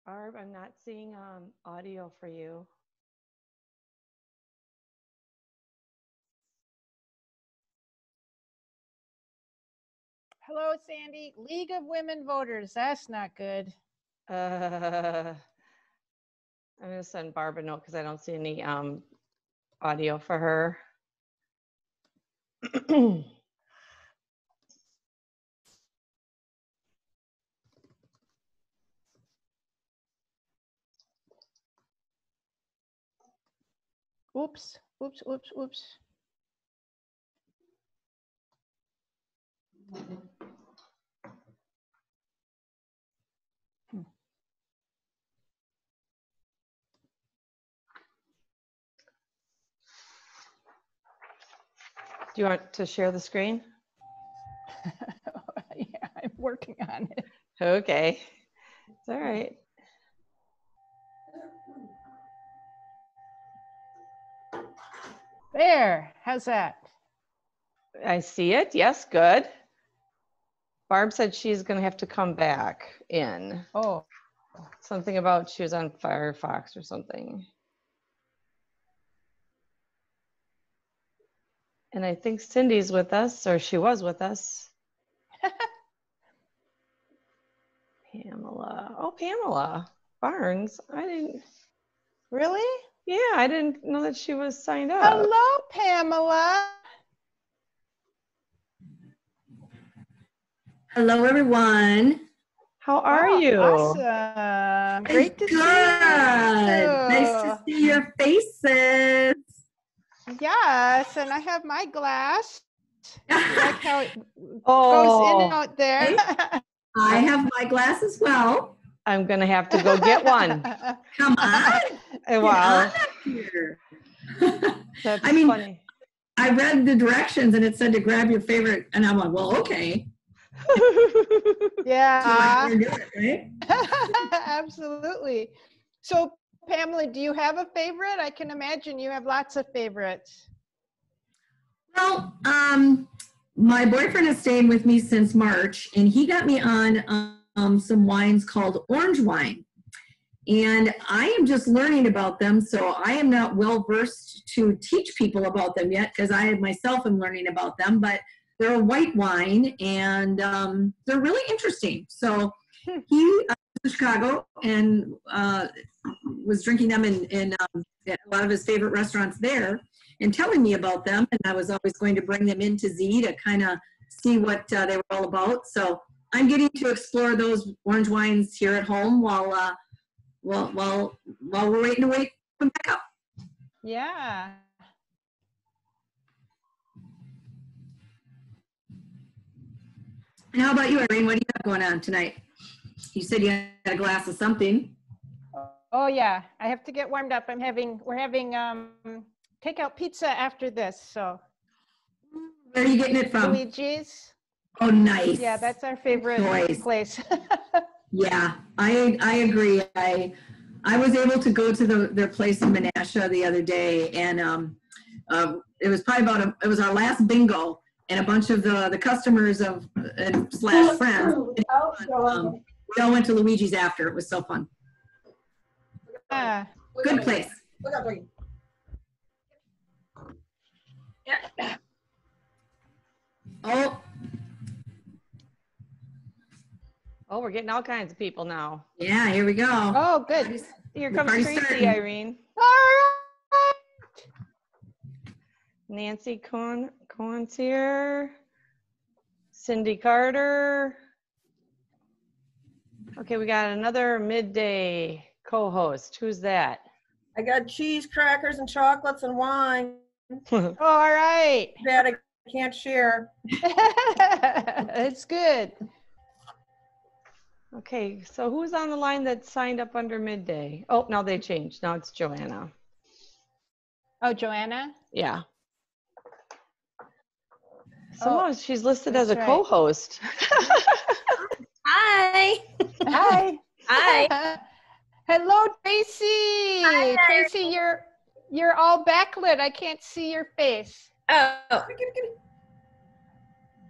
Barb, I'm not seeing audio for you. Hello, Sandy. League of Women Voters. That's not good. I'm going to send Barb a note because I don't see any audio for her. Oops, oops, oops, oops. Do you want to share the screen? Yeah, I'm working on it. Okay, it's all right. There, how's that? I see it. Yes, good. Barb said she's going to have to come back in. Oh. Something about she was on Firefox or something. And I think Cindy's with us, or she was with us. Pamela. Oh, Pamela Barnes. I didn't. Really? Yeah, I didn't know that she was signed up. Hello, Pamela. Hello, everyone. How are you? Awesome. Great to see you. Nice to see your faces. Yes, and I have my glass. You like how it Oh, goes in and out there? I have my glass as well. I'm going to have to go get one. Come on. Wow. Get on up here. That's I mean, funny. I read the directions and it said to grab your favorite, and I'm like, well, okay. Yeah. So do it, right? Absolutely. So, Pamela, do you have a favorite? I can imagine you have lots of favorites. Well, my boyfriend has stayed with me since March, and he got me on some wines called orange wine. And I am just learning about them, so I am not well versed to teach people about them yet because I myself am learning about them, but they're a white wine, and they're really interesting. So he was in Chicago and was drinking them in a lot of his favorite restaurants there and telling me about them, and I was always going to bring them into Z to kind of see what they were all about. So I'm getting to explore those orange wines here at home while we're waiting to come back up. Yeah. And how about you, Irene? What do you have going on tonight? You said you had a glass of something. Oh yeah, I have to get warmed up. We're having takeout pizza after this. So. Where are you getting it from? Luigi's. Oh, nice. Yeah, that's our favorite place. Yeah, I agree. I was able to go to their place in Menasha the other day, and it was probably it was our last bingo, and a bunch of the customers of / friends. We all went to Luigi's after. It was so fun. Yeah. Good place. Yeah. Oh, we're getting all kinds of people now. Yeah, here we go. Oh, good. Here comes Tracy, starting. Irene. All right. Nancy Cohen's here. Cindy Carter. Okay, we got another midday co-host. Who's that? I got cheese, crackers, and chocolates and wine. All right. That I can't share. It's good. Okay, so who's on the line that signed up under midday? Oh, now they changed. Now it's Joanna. Oh, Joanna? Yeah. Somehow she's listed as a right. co-host. Hi. Hi. Hi. Hello, Tracy. Hi. Tracy, you're all backlit. I can't see your face. Oh.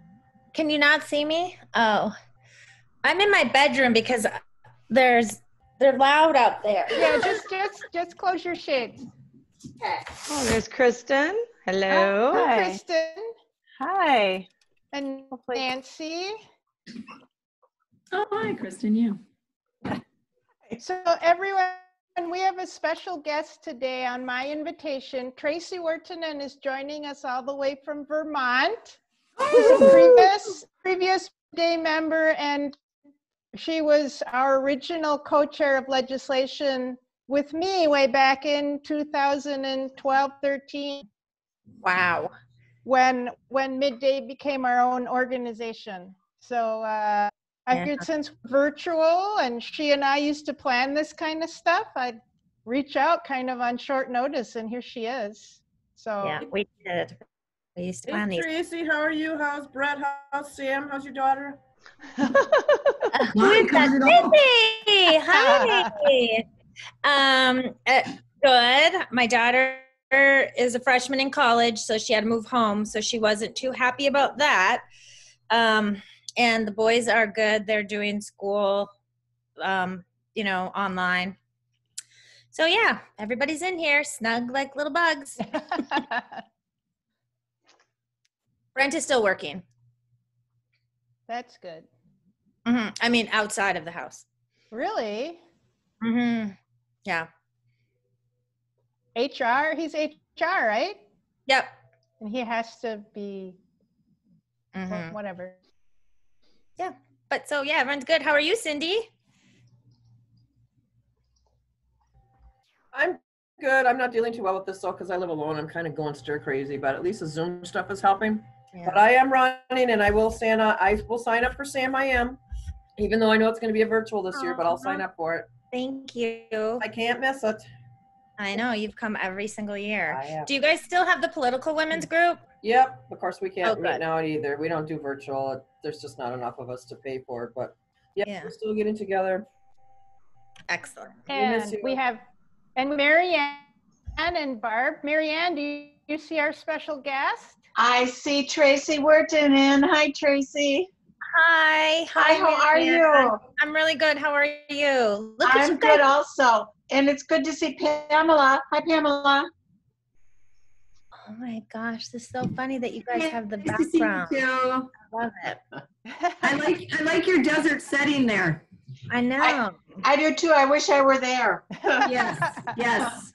Can you not see me? Oh. I'm in my bedroom because there's They're loud out there. Yeah, just close your shades. Oh, there's Kristen. Hello. Hi, Hi. Kristen Hi. and Hopefully- Nancy. Oh, hi, Kristen. Yeah. So everyone, we have a special guest today on my invitation. Tracy Wertinen is joining us all the way from Vermont. She's a previous day member, and she was our original co-chair of legislation with me way back in 2012-13 Wow. when Midday became our own organization. So I figured since virtual and she and I used to plan this kind of stuff, I'd reach out kind of on short notice, and here she is. So Yeah, we did. We used to plan Hey, these. Tracy, how are you? How's Brett? How's Sam? How's your daughter? Who is that? Cindy! Hi. Good. My daughter is a freshman in college, so she had to move home, so she wasn't too happy about that. And the boys are good. They're doing school, online. So yeah, everybody's in here, snug like little bugs. Brent is still working. that's good. I mean, outside of the house. Really? Yeah. HR? He's HR, right? Yep. And he has to be Mhm. whatever. Yeah. But so yeah, everyone's good. How are you, Cindy? I'm good. I'm not dealing too well with this though because I live alone. I'm kind of going stir crazy, but at least the Zoom stuff is helping. But I am running, and I will sign up for Sam. I am, even though I know it's going to be a virtual this year, but I'll sign up for it. Thank you. I can't miss it. I know you've come every single year. I have. Do you guys still have the political women's group? Yep. Of course, we can't Oh, meet good. now either. We don't do virtual. There's just not enough of us to pay for it. But Yeah. we're still getting together. Excellent. We miss And you. we have, and Marianne and Barb. Marianne, do you see our special guest? I see Tracy Wertinen. Hi, Tracy. Hi. Hi, how are Marianne? you? I'm really good. How are you? Look at I'm you good guys. also. And it's good to see Pamela. Hi, Pamela. Oh my gosh, this is so funny that you guys have the Nice to see you background. too. I love it. I like your desert setting there. I know. I do too. I wish I were there. Yes, yes.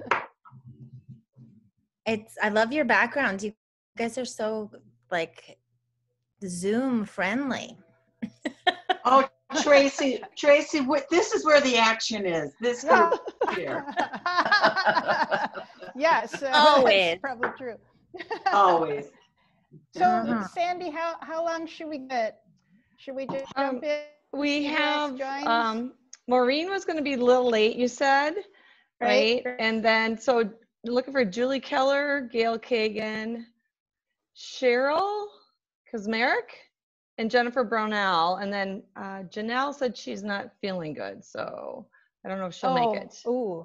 I love your background. You guys are so like Zoom friendly. Oh, Tracy, this is where the action is. This group here. Yes, Always. that's probably true. Always. So, Uh-huh. Sandy, how long should we get? Should we just jump in? We Who else have, joins? Maureen was going to be a little late, you said, right? And then, so looking for Julie Keller, Gail Kagan, Cheryl Kazmarek, and Jennifer Brownell. And then Janelle said she's not feeling good, so I don't know if she'll make it. Ooh.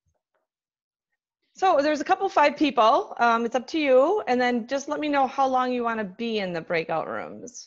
So there's a couple, 5 people. It's up to you. And then just let me know how long you want to be in the breakout rooms.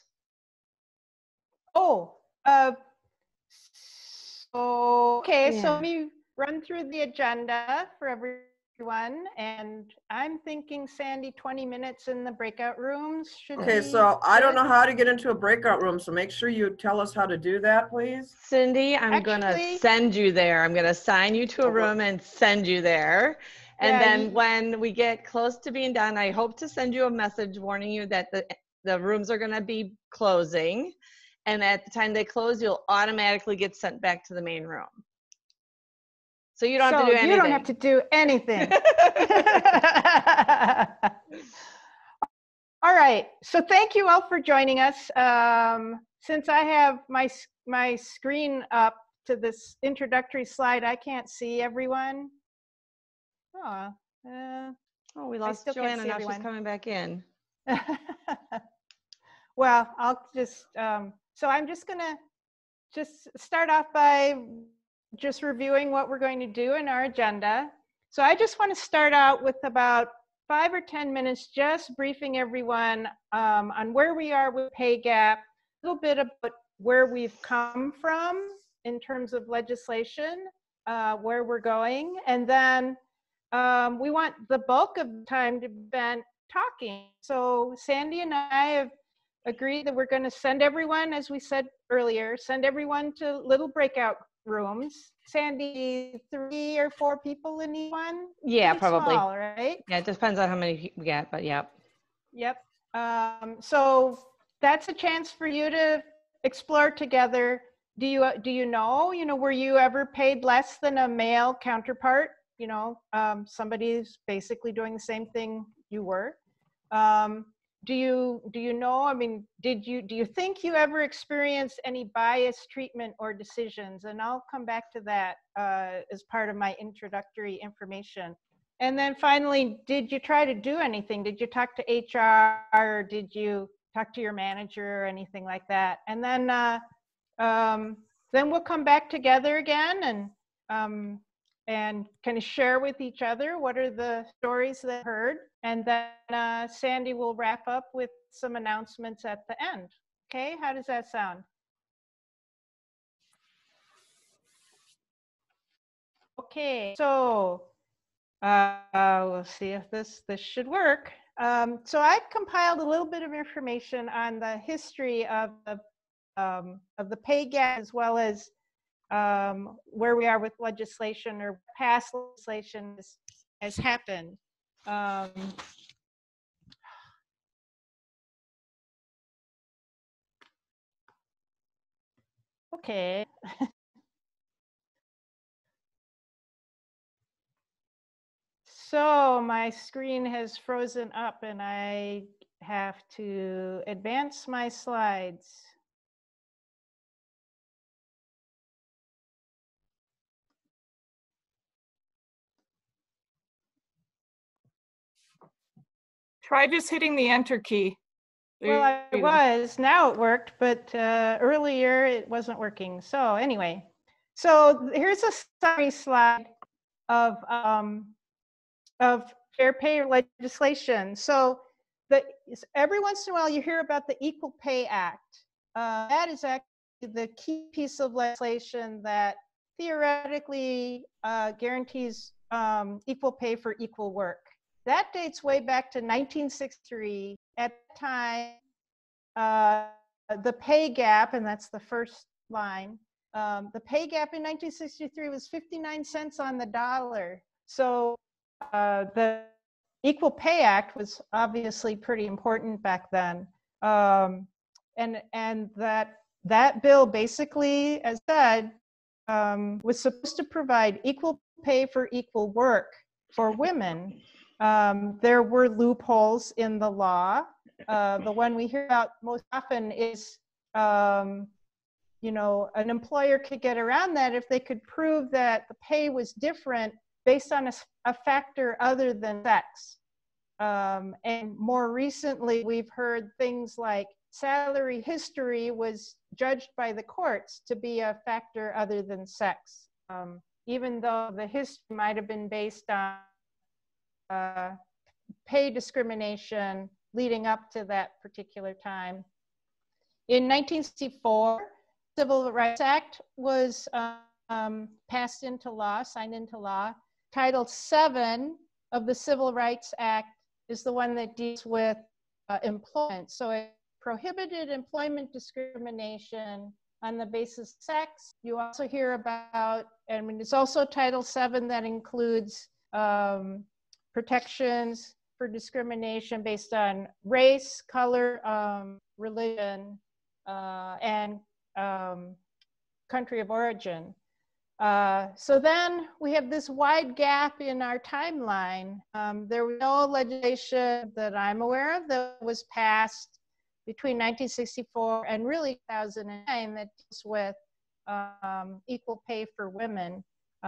Okay, so Yeah. let me run through the agenda for everyone. And I'm thinking, Sandy, 20 minutes in the breakout rooms. Should Okay, be so I don't good. know how to get into a breakout room, so make sure you tell us how to do that, please. Cindy, I'm going to Actually- send you there. I'm going to assign you to a Okay. room and send you there. And Yeah, then you- when we get close to being done, I hope to send you a message warning you that the rooms are going to be closing. And at the time they close, you'll automatically get sent back to the main room. So you don't have to do anything. You don't have to do anything. All right. So thank you all for joining us. Since I have my screen up to this introductory slide, I can't see everyone. Oh, Oh, we lost still can't Joanna. see Now everyone. she's coming back in. well, I'll just, so I'm just gonna start off by just reviewing what we're going to do in our agenda. So I just want to start out with about 5 or 10 minutes, just briefing everyone on where we are with pay gap, a little bit about where we've come from in terms of legislation, where we're going. And then we want the bulk of the time to be spent talking. So Sandy and I have agreed that we're going to send everyone, as we said earlier, send everyone to little breakout rooms. Sandy, 3 or 4 people in each one? Yeah, Pretty probably. small, right? Yeah, it depends on how many we get, but yeah. Yep. So that's a chance for you to explore together. Do you know, were you ever paid less than a male counterpart? Somebody's basically doing the same thing you were. Do you know, I mean, do you think you ever experienced any biased treatment or decisions? And I'll come back to that as part of my introductory information. And then finally, did you try to do anything? Did you talk to HR, or did you talk to your manager or anything like that? And then we'll come back together again and kind of share with each other what are the stories that heard. And then Sandy will wrap up with some announcements at the end. Okay, how does that sound? Okay, so we'll see if this should work. So I've compiled a little bit of information on the history of the pay gap, as well as where we are with legislation or past legislation has happened. Okay. So my screen has frozen up and I have to advance my slides. Try just hitting the enter key. Well, now it worked, but earlier it wasn't working. So anyway, so here's a summary slide of fair pay legislation. So every once in a while you hear about the Equal Pay Act. That is actually the key piece of legislation that theoretically guarantees equal pay for equal work. That dates way back to 1963. At the time, the pay gap, and that's the first line, the pay gap in 1963 was 59 cents on the dollar. So the Equal Pay Act was obviously pretty important back then. And that bill basically, as said, was supposed to provide equal pay for equal work for women. There were loopholes in the law. The one we hear about most often is, an employer could get around that if they could prove that the pay was different based on a factor other than sex. And more recently, we've heard things like salary history was judged by the courts to be a factor other than sex, even though the history might have been based on pay discrimination leading up to that particular time. In 1964, Civil Rights Act was passed into law, signed into law. Title VII of the Civil Rights Act is the one that deals with employment. So it prohibited employment discrimination on the basis of sex. You also hear about, it's also Title VII that includes protections for discrimination based on race, color, religion, and country of origin. So then we have this wide gap in our timeline. There was no legislation that I'm aware of that was passed between 1964 and really 2009 that deals with equal pay for women.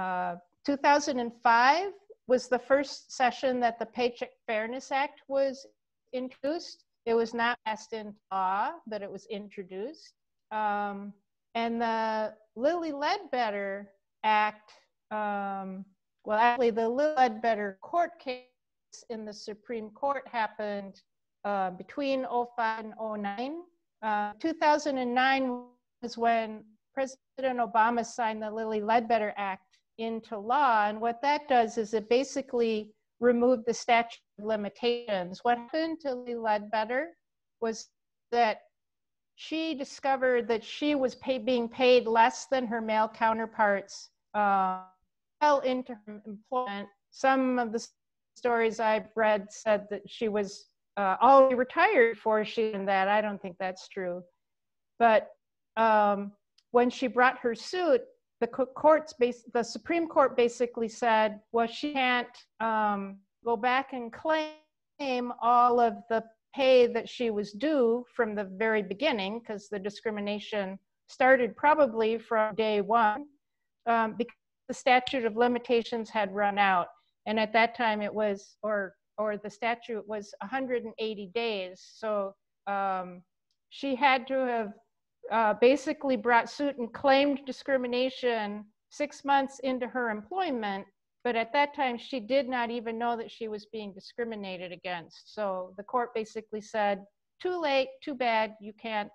2005 was the first session that the Paycheck Fairness Act was introduced. It was not passed into law, but it was introduced. And the Lilly Ledbetter Act, actually the Lilly Ledbetter court case in the Supreme Court happened between 2005 and 2009. 2009 was when President President Obama signed the Lilly Ledbetter Act into law. And what that does is it basically removed the statute of limitations. What happened to Lilly Ledbetter was that she discovered that she was being paid less than her male counterparts well into her employment. Some of the stories I've read said that she was already retired before she did that. I don't think that's true. But when she brought her suit, the Supreme Court basically said, well, she can't go back and claim all of the pay that she was due from the very beginning, because the discrimination started probably from day one, because the statute of limitations had run out. And at that time it was, or the statute was 180 days. So she had to have basically brought suit and claimed discrimination 6 months into her employment. But at that time, she did not even know that she was being discriminated against. So the court basically said, too late, too bad, you can't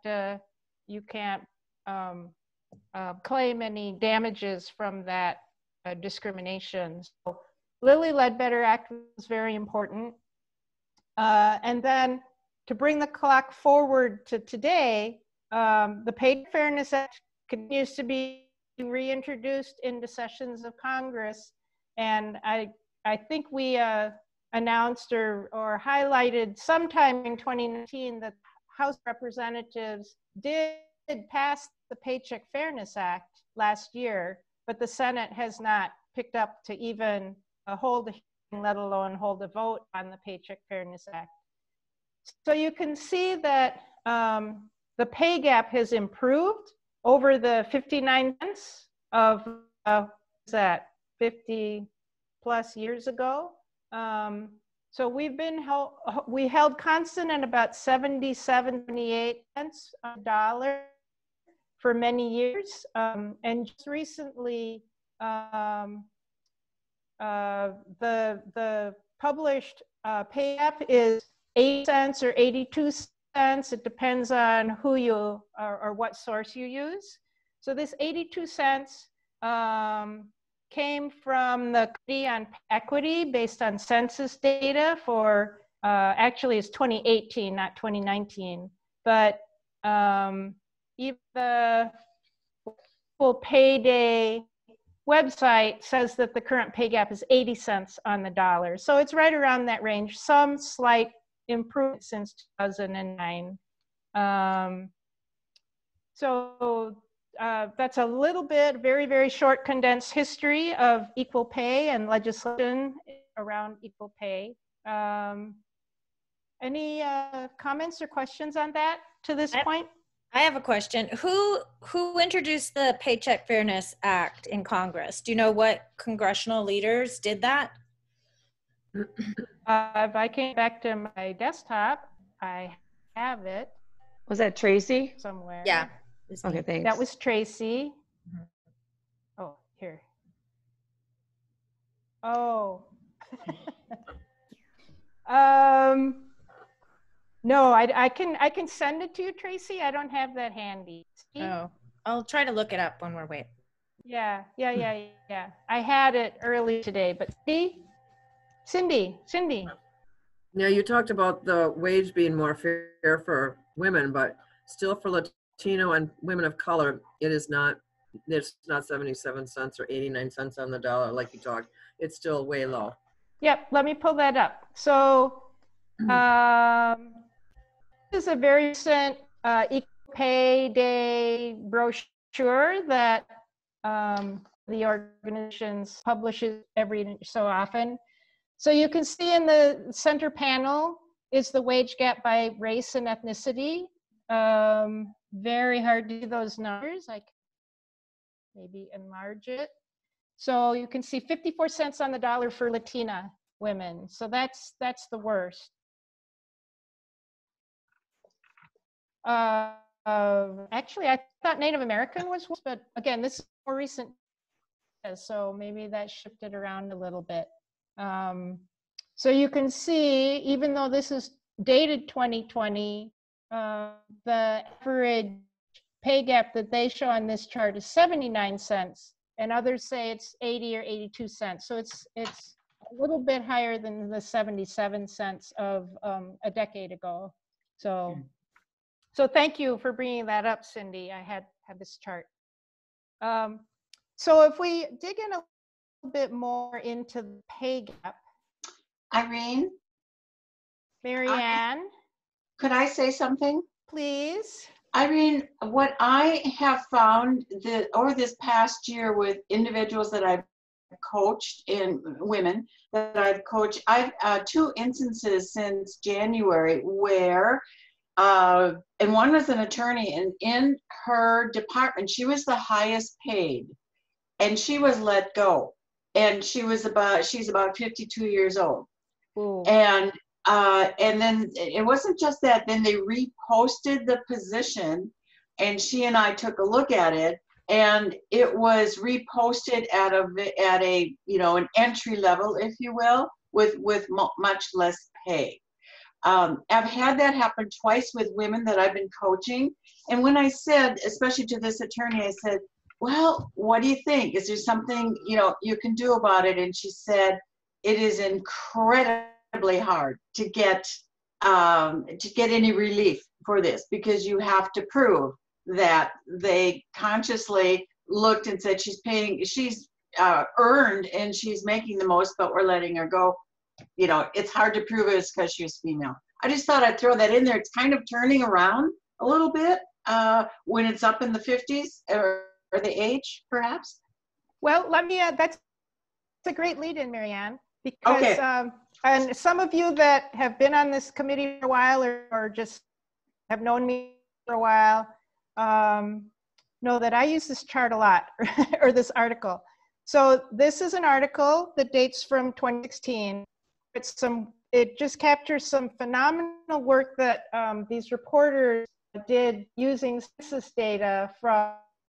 claim any damages from that discrimination. So Lilly Ledbetter Act was very important. And then to bring the clock forward to today, the Pay Fairness Act continues to be reintroduced into sessions of Congress. And I think we announced or highlighted sometime in 2019 that House Representatives did pass the Paycheck Fairness Act last year, but the Senate has not picked up to even hold a hearing, let alone hold a vote on the Paycheck Fairness Act. So you can see that the pay gap has improved over the 59 cents of, that 50 plus years ago. So we held constant at about 77, 78 cents a dollar for many years. And just recently, the published pay gap is 8 cents or 82 cents. It depends on who you or what source you use. So this 82 cents came from the Committee on Equity based on census data for, actually it's 2018, not 2019. But even the Equal Pay Day website says that the current pay gap is 80 cents on the dollar. So it's right around that range, some slight improvement since 2009. So that's a little bit, very, very short condensed history of equal pay and legislation around equal pay. Any comments or questions on that to this point? I have a question. Who introduced the Paycheck Fairness Act in Congress? Do you know what congressional leaders did that? If I came back to my desktop, I have it. Was that Tracy? Somewhere. Yeah. Okay, thanks. That was Tracy. Oh, here. Oh. No, I can send it to you, Tracy. I don't have that handy. See? Oh, I'll try to look it up when we're waiting. Yeah. I had it early today, but see? Cindy. Now, you talked about the wage being more fair for women, but still for Latino and women of color, it's not 77 cents or 89 cents on the dollar like you talked. It's still way low. Yep, let me pull that up. So this is a very recent Equal Pay Day brochure that the organizations publishes every so often. So you can see in the center panel is the wage gap by race and ethnicity. Very hard to do those numbers. I can maybe enlarge it. So you can see 54 cents on the dollar for Latina women. So that's the worst. Actually, I thought Native American was worse, but again, this is more recent, so maybe that shifted around a little bit. So you can see, even though this is dated 2020, the average pay gap that they show on this chart is 79 cents, and others say it's 80 or 82 cents. So it's a little bit higher than the 77 cents of a decade ago. So thank you for bringing that up, Cindy. I had this chart. So if we dig in a little bit more into the pay gap, Irene, Marianne, could I say something? please. Irene, what I have found over this past year with individuals that I've coached and women that I've coached, I've 2 instances since January where, and one was an attorney, and in her department, she was the highest paid, and she was let go, and she's about 52 years old. Ooh. And then it wasn't just that, then they reposted the position, and she and I took a look at it, and it was reposted at a an entry level, if you will, with much less pay. I've had that happen twice with women that I've been coaching, and when I said, especially to this attorney, I said, well, what do you think? Is there something you can do about it? And she said, it is incredibly hard to get any relief for this, because you have to prove that they consciously looked and said she's earned and she's making the most, but we're letting her go. It's hard to prove it's because she's female. I just thought I'd throw that in there. It's kind of turning around a little bit when it's up in the 50s or the age, perhaps. Well, let me that's a great lead in, Marianne, because Okay. And some of you that have been on this committee for a while or just have known me for a while know that I use this chart a lot, or this article. So this is an article that dates from 2016. It just captures some phenomenal work that these reporters did using census data from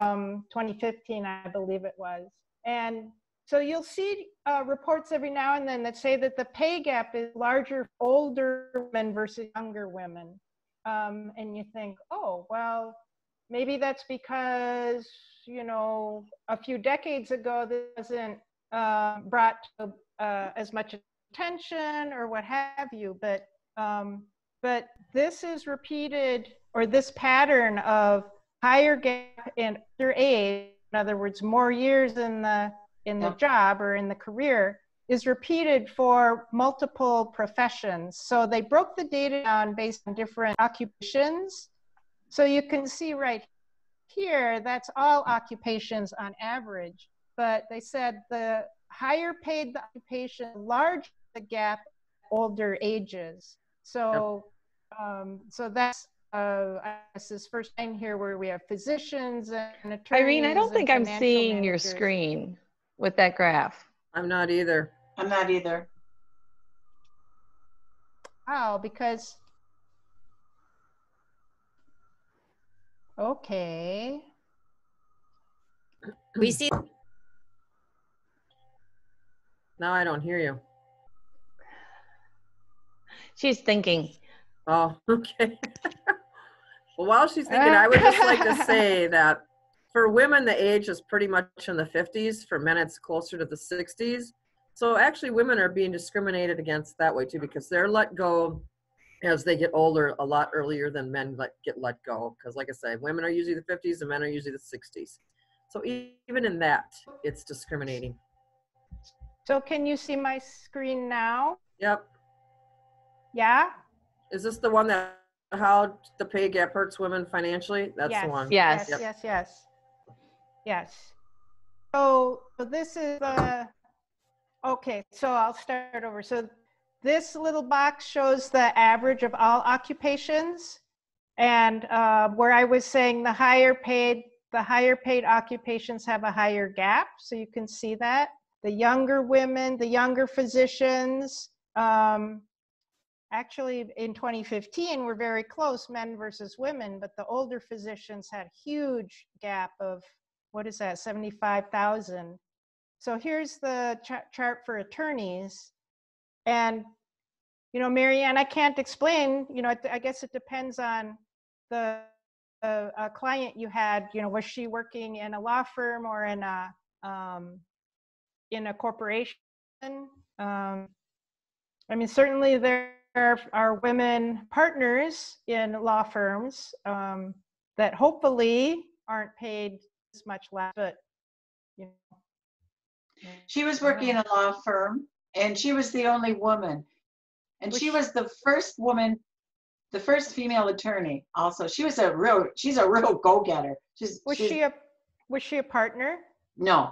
2015, I believe it was. And so you'll see reports every now and then that say that the pay gap is larger for older women versus younger women. And you think, oh, well, maybe that's because, a few decades ago, this wasn't brought to as much attention or what have you. But this is repeated, or this pattern of higher gap and older age, in other words, more years in the job or in the career, is repeated for multiple professions. So they broke the data down based on different occupations. So you can see right here, that's all occupations on average. But they said the higher paid the occupation, larger the gap, older ages. So, so that's this first line here where we have physicians and attorneys. Irene, I don't think I'm seeing your managers. screen with that graph. I'm not either. I'm not either. Oh, because, okay. We see. Now I don't hear you. She's thinking. Oh, okay. Well, while she's thinking, I would just like to say that for women, the age is pretty much in the 50s. For men, it's closer to the 60s. So actually, women are being discriminated against that way too, because they're let go as they get older a lot earlier than men get let go. Because like I said, women are usually the 50s and men are usually the 60s. So even in that, it's discriminating. So can you see my screen now? Yep. Yeah? Is this the one that how the pay gap hurts women financially? That's Yes. the one. Yes. Yes. Yes. So this is okay, so I'll start over. So this little box shows the average of all occupations. And where I was saying the higher paid occupations have a higher gap. So you can see that. The younger women, the younger physicians, actually in 2015, we're very close, men versus women, but the older physicians had huge gap of, what is that, 75,000. So here's the chart for attorneys. And, Marianne, I can't explain, I guess it depends on the a client you had, you know, was she working in a law firm or in a corporation? I mean, certainly there are women partners in law firms that hopefully aren't paid as much less, but you know. She was working in a law firm, and she was the only woman. And she was the first woman, the first female attorney also. She's a real go-getter. Was she a partner? No.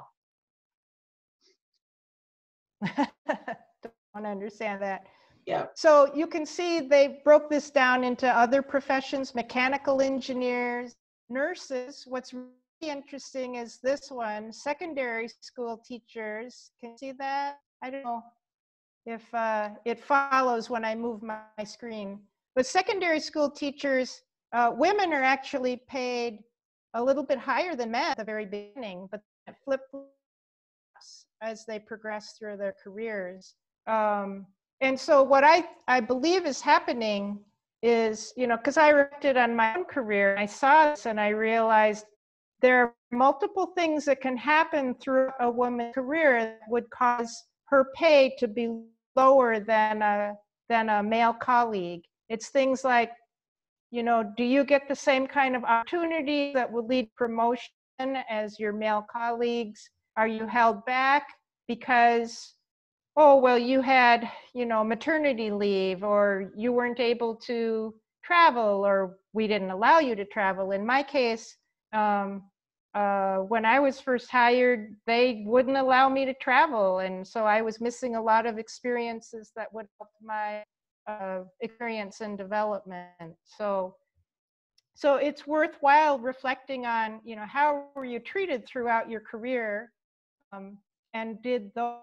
Don't want to understand that. Yeah. So you can see they broke this down into other professions: mechanical engineers, nurses. What's really interesting is this one: secondary school teachers. Can you see that? I don't know if it follows when I move my screen. But secondary school teachers, women are actually paid a little bit higher than men at the very beginning, but it flip-flops as they progress through their careers. And so what I believe is happening is, you know, because I reflected on my own career, I saw this and I realized there are multiple things that can happen through a woman's career that would cause her pay to be lower than a male colleague. It's things like, you know, do you get the same kind of opportunity that would lead to promotion as your male colleagues? Are you held back because, oh, well, you had, you know, maternity leave, or you weren't able to travel, or we didn't allow you to travel? In my case, when I was first hired, they wouldn't allow me to travel. And so I was missing a lot of experiences that would help my experience and development. So it's worthwhile reflecting on, you know, how were you treated throughout your career? And did those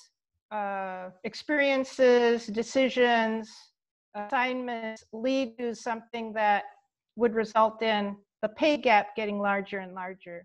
experiences, decisions, assignments lead to something that would result in the pay gap getting larger and larger?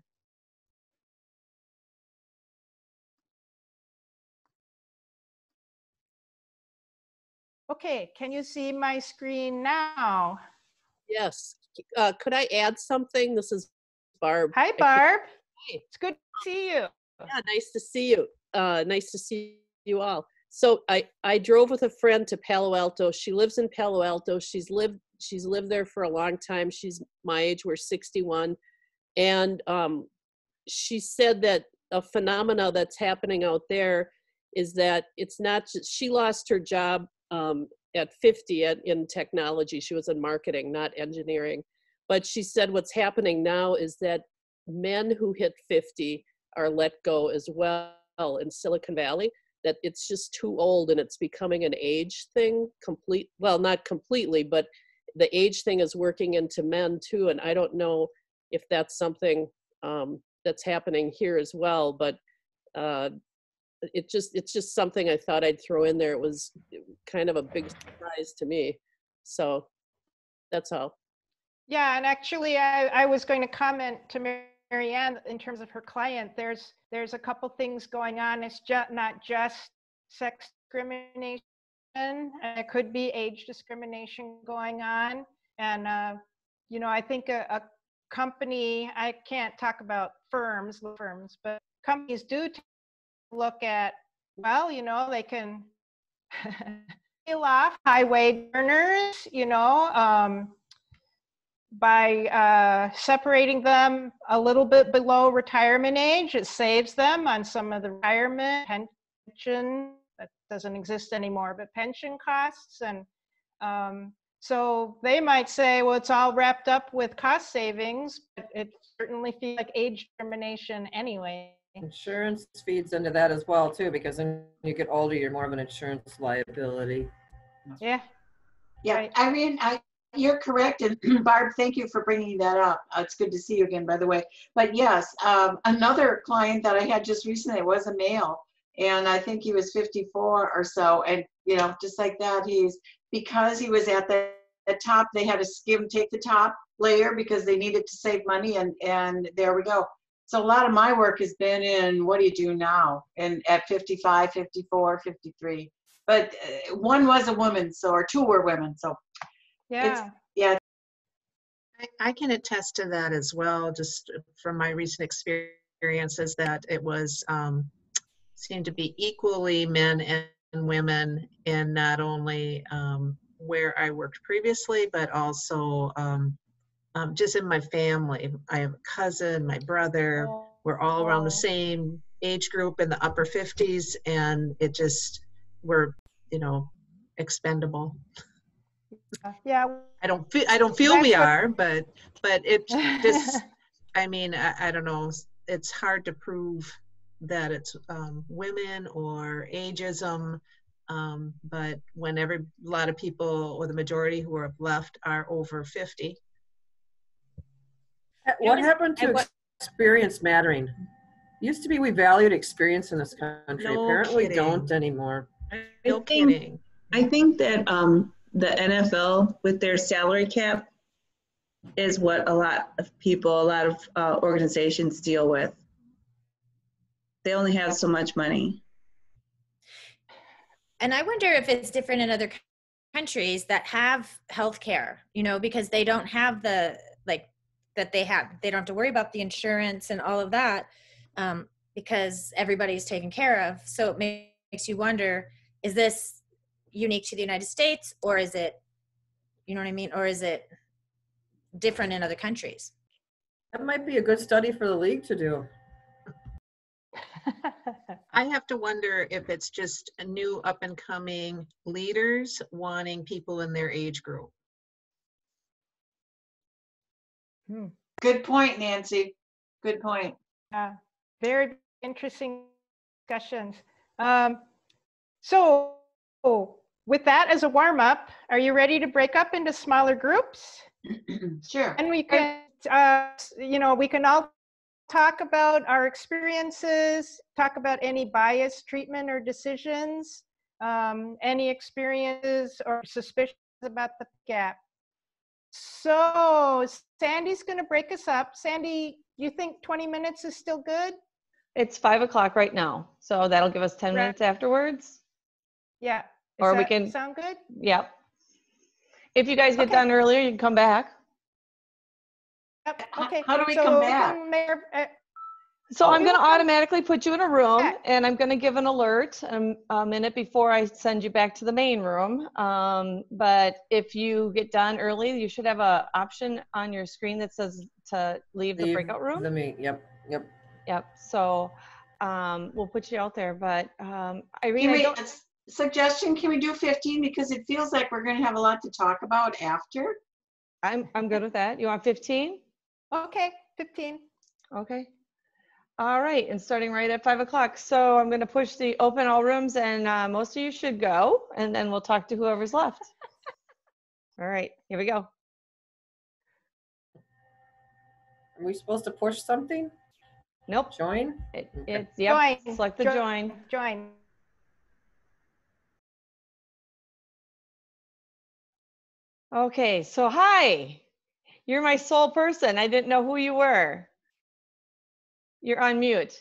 Okay, can you see my screen now? Yes. Could I add something? This is Barb. Hi, Barb. Hi. It's good to see you. Yeah, nice to see you. Nice to see you all. So I drove with a friend to Palo Alto. She lives in Palo Alto. She's lived there for a long time. She's my age. We're 61. And she said that a phenomena that's happening out there is that it's not just, she lost her job at 50 in technology. She was in marketing, not engineering. But she said what's happening now is that men who hit 50 are let go as well in Silicon Valley, that it's just too old and it's becoming an age thing. Well, not completely, but the age thing is working into men too. And I don't know if that's something that's happening here as well, but it's just something I thought I'd throw in there. It was kind of a big surprise to me. So that's all. Yeah, and actually I was going to comment to Mary Ann in terms of her client. There's a couple things going on. It's not just sex discrimination. It could be age discrimination going on. And, you know, I think a company, I can't talk about firms, but companies do look at, well, you know, they can peel off high wage earners, you know, by separating them a little bit below retirement age. It saves them on some of the retirement, pension, that doesn't exist anymore, but pension costs. And so they might say, well, it's all wrapped up with cost savings, but it certainly feels like age discrimination anyway. Insurance feeds into that as well too, because when you get older, you're more of an insurance liability. Yeah. Yeah, Right. Irene, you're correct. And Barb, thank you for bringing that up. It's good to see you again, by the way. But yes, another client that I had just recently was a male, and I think he was 54 or so. And, you know, just like that, because he was at the top, they had to take the top layer because they needed to save money. And there we go. So a lot of my work has been in, what do you do now? And at 55, 54, 53. But one was a woman, or two were women. So yeah. Yeah, I can attest to that as well, just from my recent experiences, that it was seemed to be equally men and women in not only where I worked previously, but also just in my family. I have a cousin, my brother, we're all around the same age group in the upper 50s, and it just, we're, you know, expendable. Yeah. I don't feel we are, but it just, I mean, I don't know, it's hard to prove that it's women or ageism, but when a lot of people, or the majority who are left, are over 50. What happened to experience mattering? Used to be we valued experience in this country. No Apparently kidding. don't anymore. No kidding. I think that the NFL with their salary cap is what a lot of people, a lot of organizations deal with. They only have so much money. And I wonder if it's different in other countries that have healthcare, you know, because they don't have the, like, that they don't have to worry about the insurance and all of that, because everybody's taken care of. So it makes you wonder, is this unique to the United States, or is it, you know what I mean? Or is it different in other countries? That might be a good study for the league to do. I have to wonder if it's just a new up and coming leaders wanting people in their age group. Good point, Nancy. Good point. Very interesting discussions. So with that as a warm up, are you ready to break up into smaller groups? Sure. And we can, you know, we can all talk about our experiences, talk about any bias, treatment, or decisions, any experiences or suspicions about the gap. So Sandy's going to break us up. Sandy, you think 20 minutes is still good? It's 5 o'clock right now, so that'll give us 10 minutes afterwards. Yeah. Or we can sound good? Yep. If you guys get done earlier, you can come back. Yep. Okay. How do we come back? So I'm going to automatically put you in a room, and I'm going to give an alert a minute before I send you back to the main room. But if you get done early, you should have an option on your screen that says to leave the breakout room. Yep. So we'll put you out there. But Irene, suggestion, can we do 15? Because it feels like we're going to have a lot to talk about after. I'm good with that. You want 15? Okay, 15. Okay. All right, and starting right at 5 o'clock. So I'm going to push the open all rooms, and most of you should go, and then we'll talk to whoever's left. All right, here we go. Are we supposed to push something? Nope. Join? It's, yep, select the join. Join. Okay, so hi. You're my sole person. I didn't know who you were. You're on mute.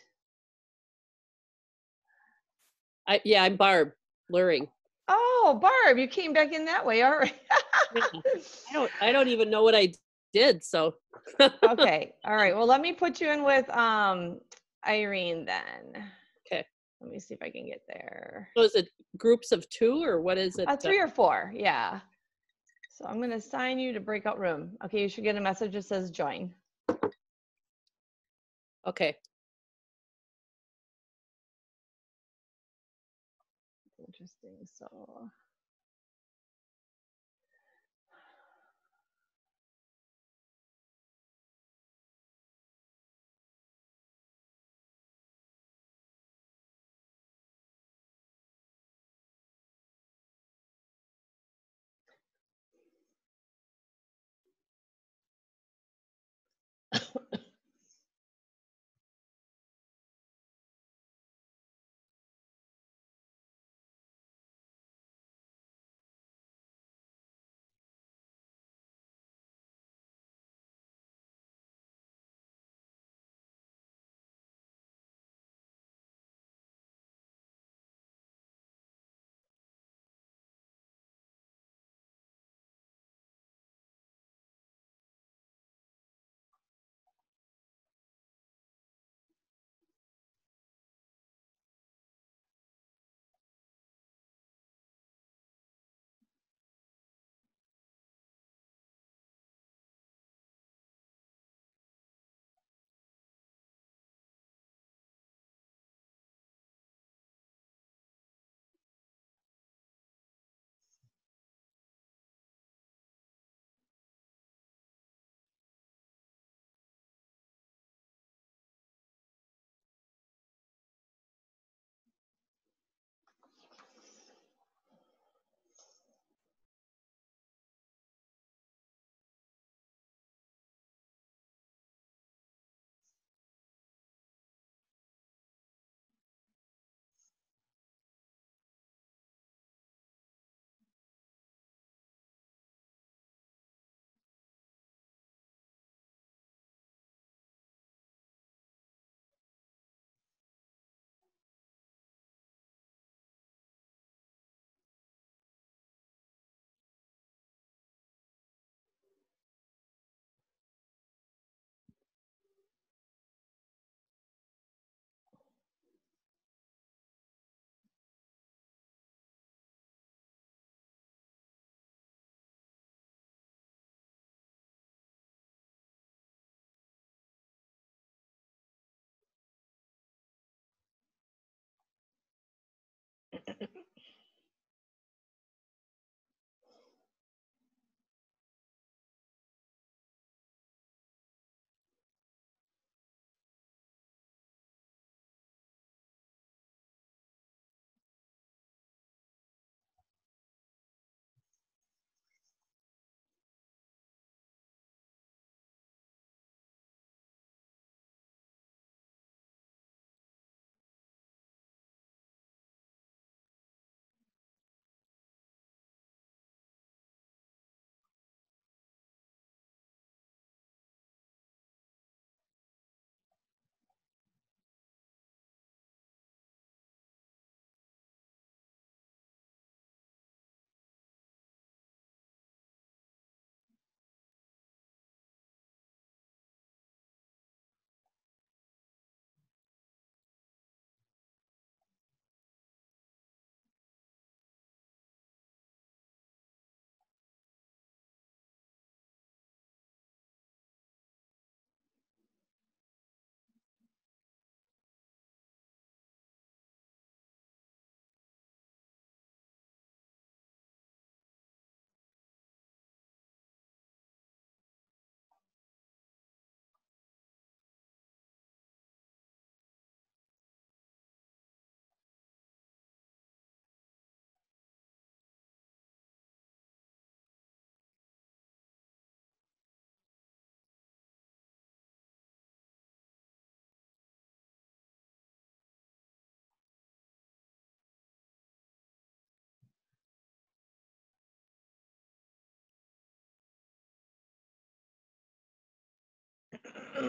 Yeah, I'm Barb Luring. Oh, Barb, you came back in that way. All right. I don't even know what I did. So. Okay. All right. Well, let me put you in with Irene then. Okay. Let me see if I can get there. So is it groups of 2 or what is it? 3 or 4. Yeah. So I'm going to assign you to breakout room. Okay. You should get a message that says join. Okay. Interesting. So.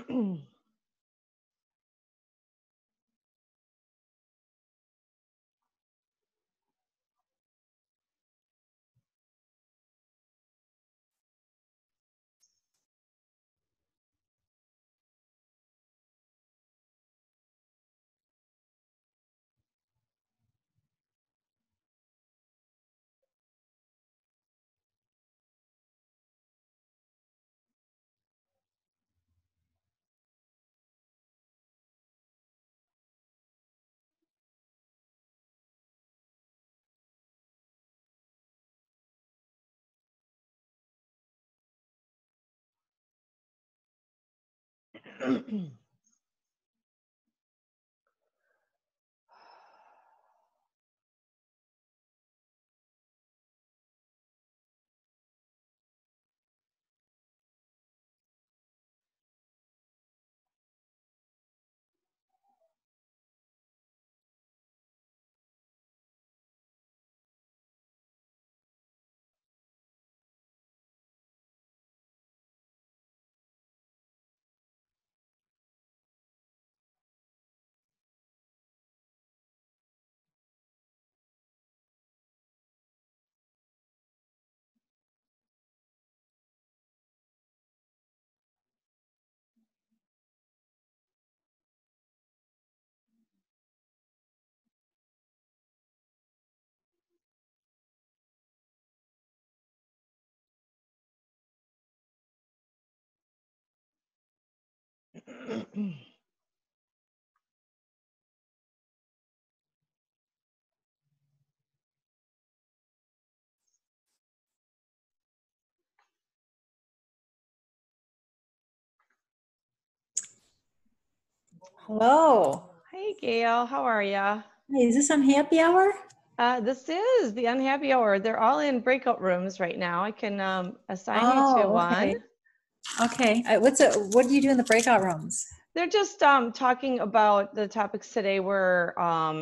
Hello. Hey, Gail, how are ya? Hey, is this on happy hour? This is the unhappy hour. They're all in breakout rooms right now. I can assign you to one. Okay. Okay. What do you do in the breakout rooms? They're just talking about the topics today were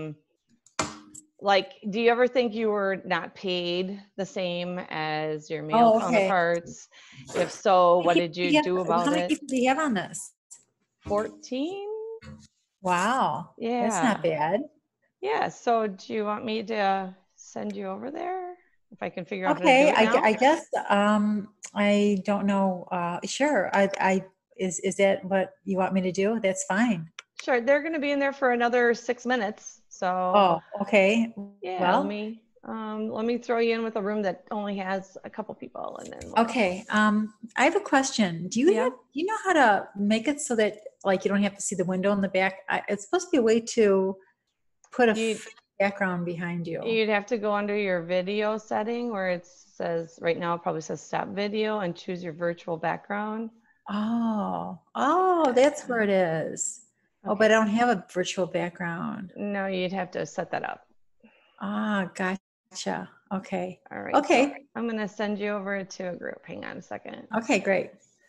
like, do you ever think you were not paid the same as your male counterparts? If so, what did you do about How many it? people do you have on this? 14? Wow. Yeah. That's not bad. Yeah, so do you want me to send you over there? If I can figure out how to Okay. do it now? I guess I don't know. Sure. Is that what you want me to do? That's fine. Sure, they're going to be in there for another 6 minutes. So Oh, okay. yeah, Well, let me throw you in with a room that only has a couple people, and then okay. I have a question. Do you know how to make it so that like you don't have to see the window in the back? It's supposed to be a way to put a background behind you. You'd have to go under your video setting where it says, right now it probably says stop video, and choose your virtual background. Oh, that's where it is. Okay. Oh, but I don't have a virtual background. No, you'd have to set that up. Ah, gotcha. Okay. All right. Okay. So I'm going to send you over to a group. Hang on a second. Okay, great.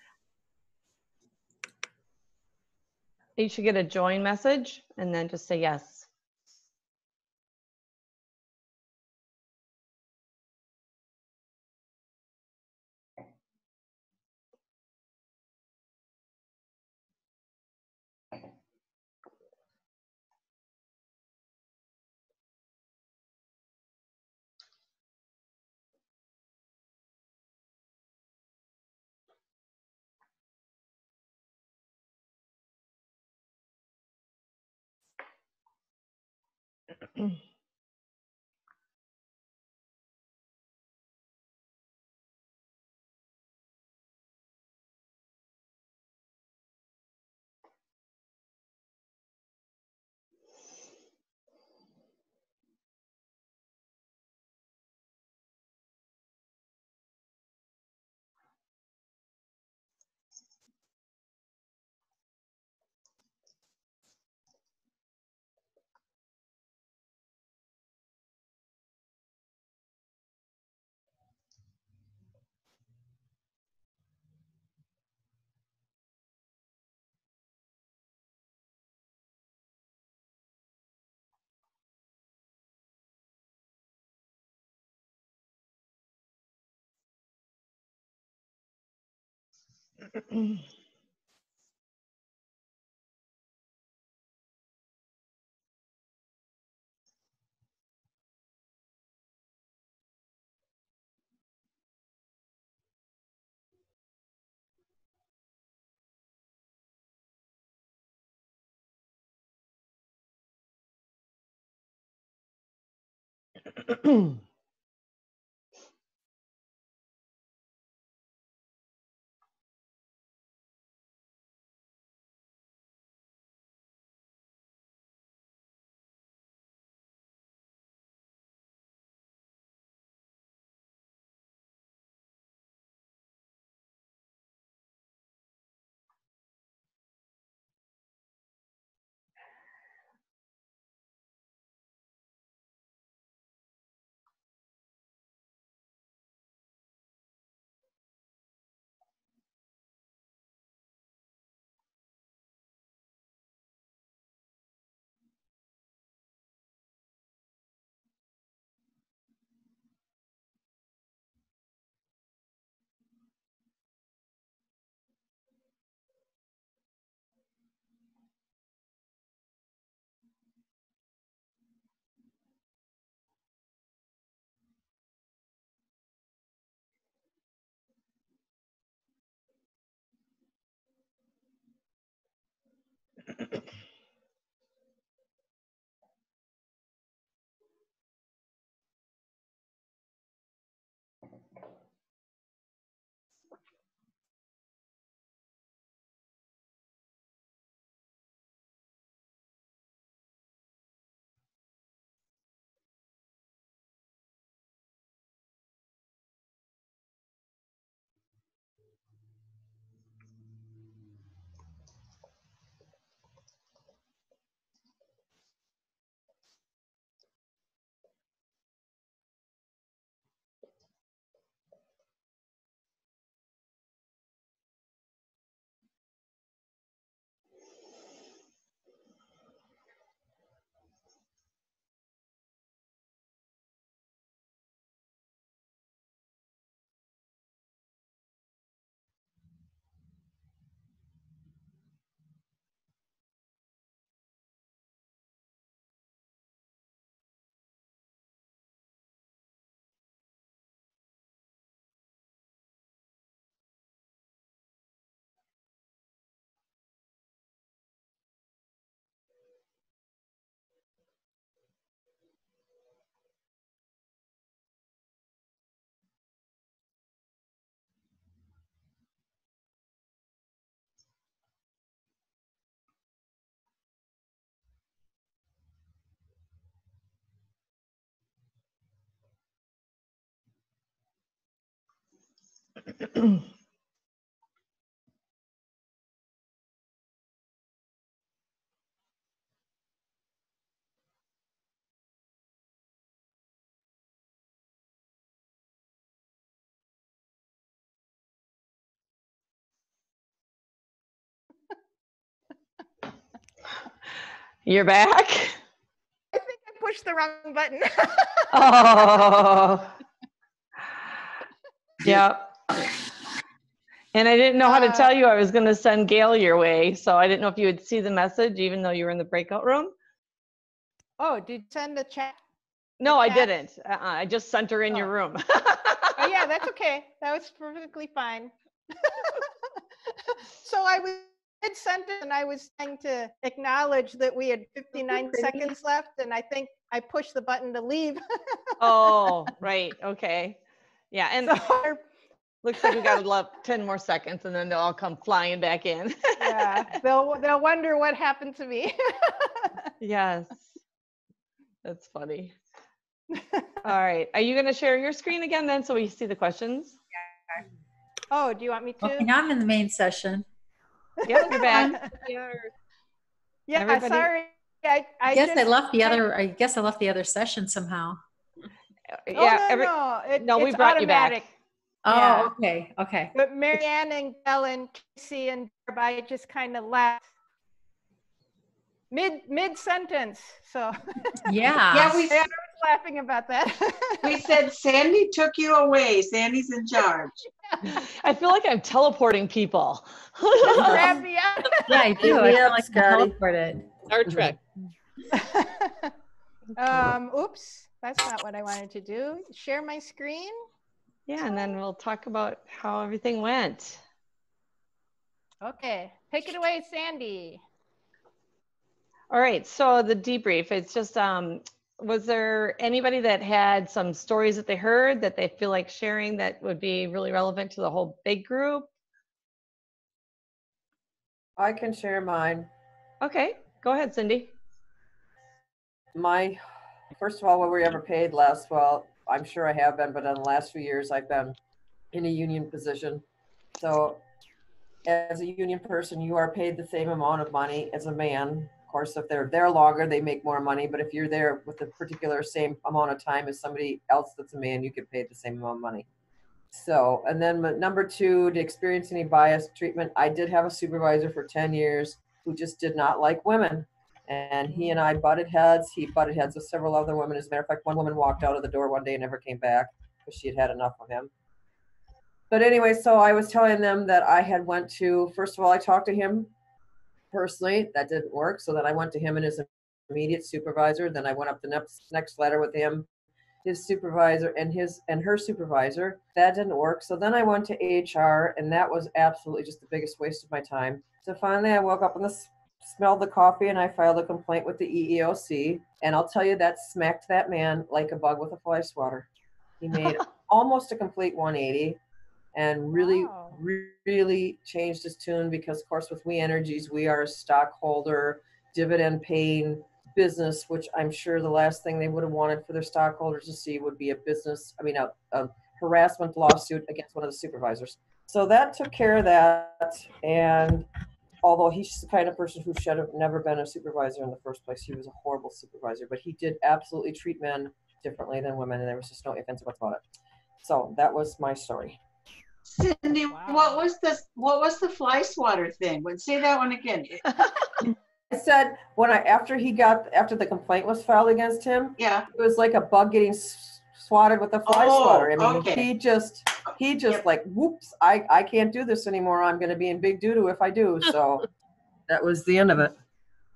You should get a join message and then just say yes. You're back? I think I pushed the wrong button. Oh. Yeah. And I didn't know how to tell you I was going to send Gail your way. So I didn't know if you would see the message, even though you were in the breakout room. Oh, did you send the chat? No, I didn't. I just sent her in your room. Oh, yeah, that's okay. That was perfectly fine. So I did send it, and I was trying to acknowledge that we had 59 seconds left, and I think I pushed the button to leave. Oh, right. Okay. Yeah. And So, looks like we got 10 more seconds, and then they'll all come flying back in. yeah, they'll wonder what happened to me. Yes. That's funny. All right. Are you going to share your screen again then so we see the questions? Oh, do you want me to? Okay, now I'm in the main session. Yep, you're back. Yeah, Everybody- sorry. I guess I just- left the other. I guess I left the other session somehow. Yeah. No, we it's brought automatic. you back. Oh, Yeah. okay, okay. But Marianne and Gail and Casey and Barb, I just kind of left mid sentence. So Yeah. Yeah, I was laughing about that. we said Sandy took you away. Sandy's in charge. I feel like I'm teleporting people. Just grab me out. Yeah, I do. I feel like I'm teleported. Star Trek. Oops, that's not what I wanted to do. Share my screen. Yeah, and then we'll talk about how everything went. Okay, take it away, Sandy. All right, so the debrief, it's just Was there anybody that had some stories that they heard that they feel like sharing that would be really relevant to the whole big group? I can share mine. Okay, go ahead, Cindy. First of all, were we ever paid less? Well, I'm sure I have been, but in the last few years, I've been in a union position. So as a union person, you are paid the same amount of money as a man. Of course, if they're there longer, they make more money. But if you're there with the particular same amount of time as somebody else that's a man, you get paid the same amount of money. So, and then number two, to experience any bias treatment, I did have a supervisor for 10 years who just did not like women. And he and I butted heads. He butted heads with several other women. As a matter of fact, one woman walked out of the door one day and never came back because she had had enough of him. But anyway, so I was telling them that I had went to, first of all, I talked to him personally. That didn't work. So then I went to him and his immediate supervisor. Then I went up the next letter with him, his supervisor, and her supervisor. That didn't work. So then I went to HR, and that was absolutely just the biggest waste of my time. So finally I woke up and smelled the coffee, and I filed a complaint with the EEOC. And I'll tell you, that smacked that man like a bug with a fly swatter. He made almost a complete 180 and really changed his tune, because of course with We Energies, we are a stockholder, dividend paying business, which I'm sure the last thing they would have wanted for their stockholders to see would be a harassment lawsuit against one of the supervisors. So that took care of that. And although he's the kind of person who should have never been a supervisor in the first place, he was a horrible supervisor, but he did absolutely treat men differently than women, and there was just no ifs, ands, or buts about it. So that was my story. Cindy, what was the fly swatter thing? Say that one again. I said after the complaint was filed against him, yeah, it was like a bug getting swatted with a fly swatter. I mean, okay. he just like, whoops, I can't do this anymore. I'm going to be in big doo-doo if I do. So that was the end of it.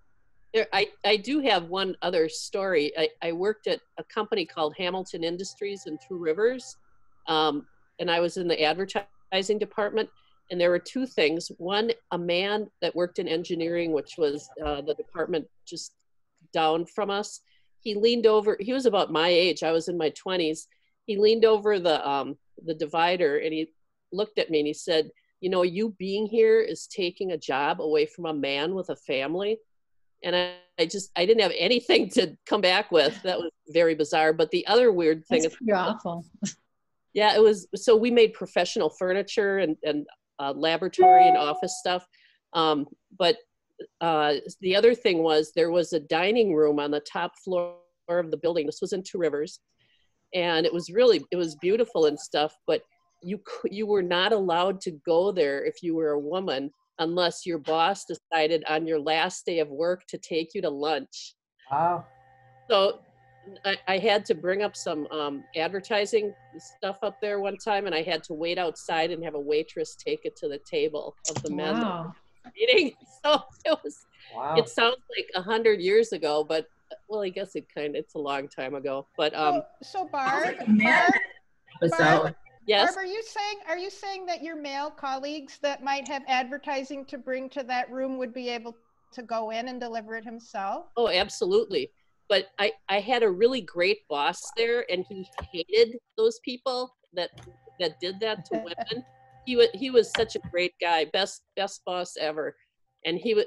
I do have one other story. I worked at a company called Hamilton Industries in Two Rivers, and I was in the advertising department. And there were two things. One, a man that worked in engineering, which was the department just down from us. He leaned over. He was about my age. I was in my 20s. He leaned over the divider, and he looked at me and he said, "You know, you being here is taking a job away from a man with a family." And I didn't have anything to come back with. That was very bizarre. But the other weird thing is pretty awful. Yeah, it was. So we made professional furniture and laboratory and office stuff. But the other thing was, there was a dining room on the top floor of the building. This was in Two Rivers. And it was beautiful and stuff, but you were not allowed to go there if you were a woman unless your boss decided on your last day of work to take you to lunch. Wow. So I had to bring up some advertising stuff up there one time, and I had to wait outside and have a waitress take it to the table of the men eating. So it sounds like 100 years ago, but well, I guess it's a long time ago. But so Barb, yes. Barb, are you saying that your male colleagues that might have advertising to bring to that room would be able to go in and deliver it himself? Oh, absolutely. But I had a really great boss there, and he hated those people that did that to women. He was such a great guy, best boss ever, and he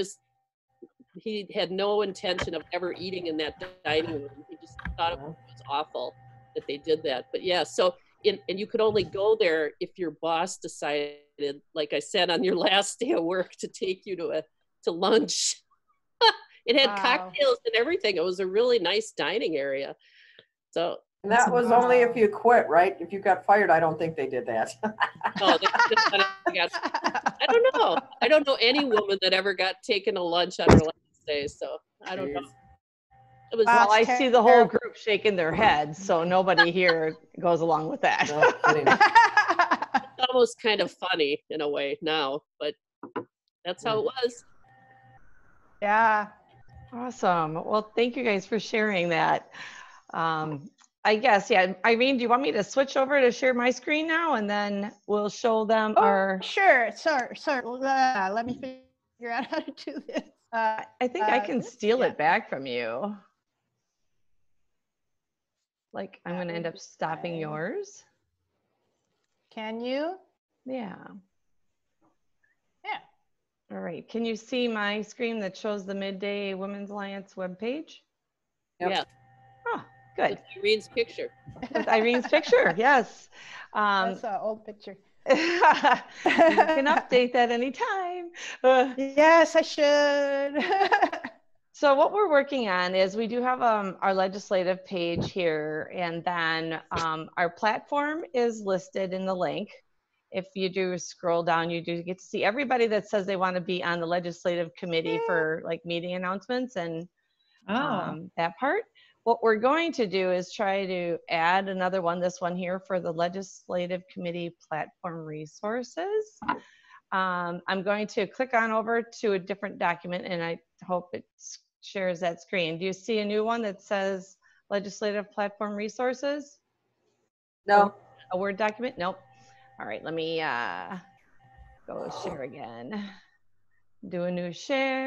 had no intention of ever eating in that dining room. He just thought it was awful that they did that. But yeah, so and you could only go there if your boss decided, like I said, on your last day of work to take you to lunch. It had cocktails and everything. It was a really nice dining area. So and that was only if you quit, right? If you got fired, I don't think they did that. No, I don't know. I don't know any woman that ever got taken to lunch on her last day. So I don't know. It was. Well, I see the whole group shaking their heads, so nobody here goes along with that. No kidding. It's almost kind of funny in a way now, but that's how it was. Yeah. Awesome. Well, thank you guys for sharing that. I guess, yeah. Irene, do you want me to switch over to share my screen now, and then we'll show them our... Sure. Sorry. Let me figure out how to do this. I think I can steal it back from you. Like I'm going to end up stopping yours. Can you? Yeah. Yeah. All right. Can you see my screen that shows the Midday Women's Alliance webpage? Yeah. Oh, good. With Irene's picture. With Irene's picture, yes. That's an old picture. You can update that anytime. Yes, I should. So what we're working on is we do have our legislative page here, and then our platform is listed in the link. If you do scroll down, you do get to see everybody that says they want to be on the legislative committee for like meeting announcements and that part. What we're going to do is try to add another one, this one here, for the legislative committee platform resources. I'm going to click on over to a different document, and I hope it shares that screen. Do you see a new one that says legislative platform resources? No. A Word document? Nope. All right, let me go share again. Do a new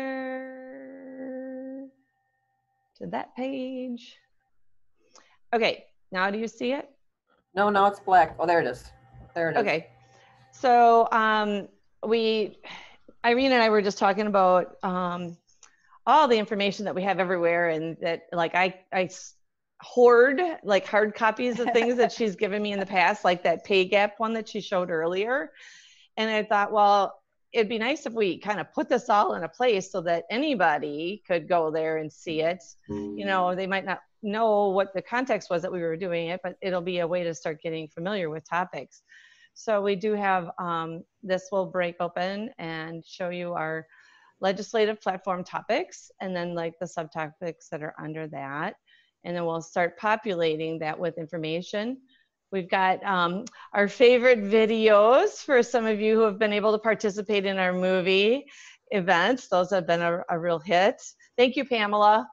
share to that page. Okay, now do you see it? No, now it's black. Oh, there it is. There it is. Okay, so Irene and I were just talking about all the information that we have everywhere, and that like I hoard like hard copies of things that she's given me in the past, like that pay gap one that she showed earlier. And I thought, well, it'd be nice if we kind of put this all in a place so that anybody could go there and see it. You know, they might not know what the context was that we were doing it, but it'll be a way to start getting familiar with topics. So we do have, this will break open and show you our legislative platform topics, and then like the subtopics that are under that. And then we'll start populating that with information. We've got our favorite videos for some of you who have been able to participate in our movie events. Those have been a real hit. Thank you, Pamela.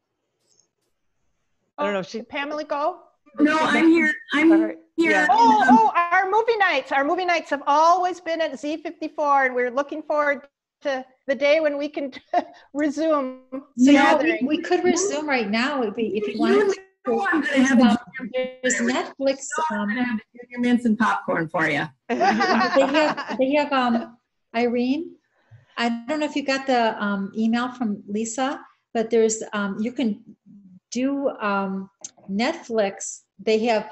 I don't know if she... Pamela, go. No, I'm here. I'm here. Yeah. Our movie nights. Our movie nights have always been at Z54, and we're looking forward to the day when we can resume. Yeah, we could resume right now if you wanted to. I'm going to have there's Netflix. Your mints and popcorn for you. they have Irene. I don't know if you got the email from Lisa, but there's you can do Netflix. They have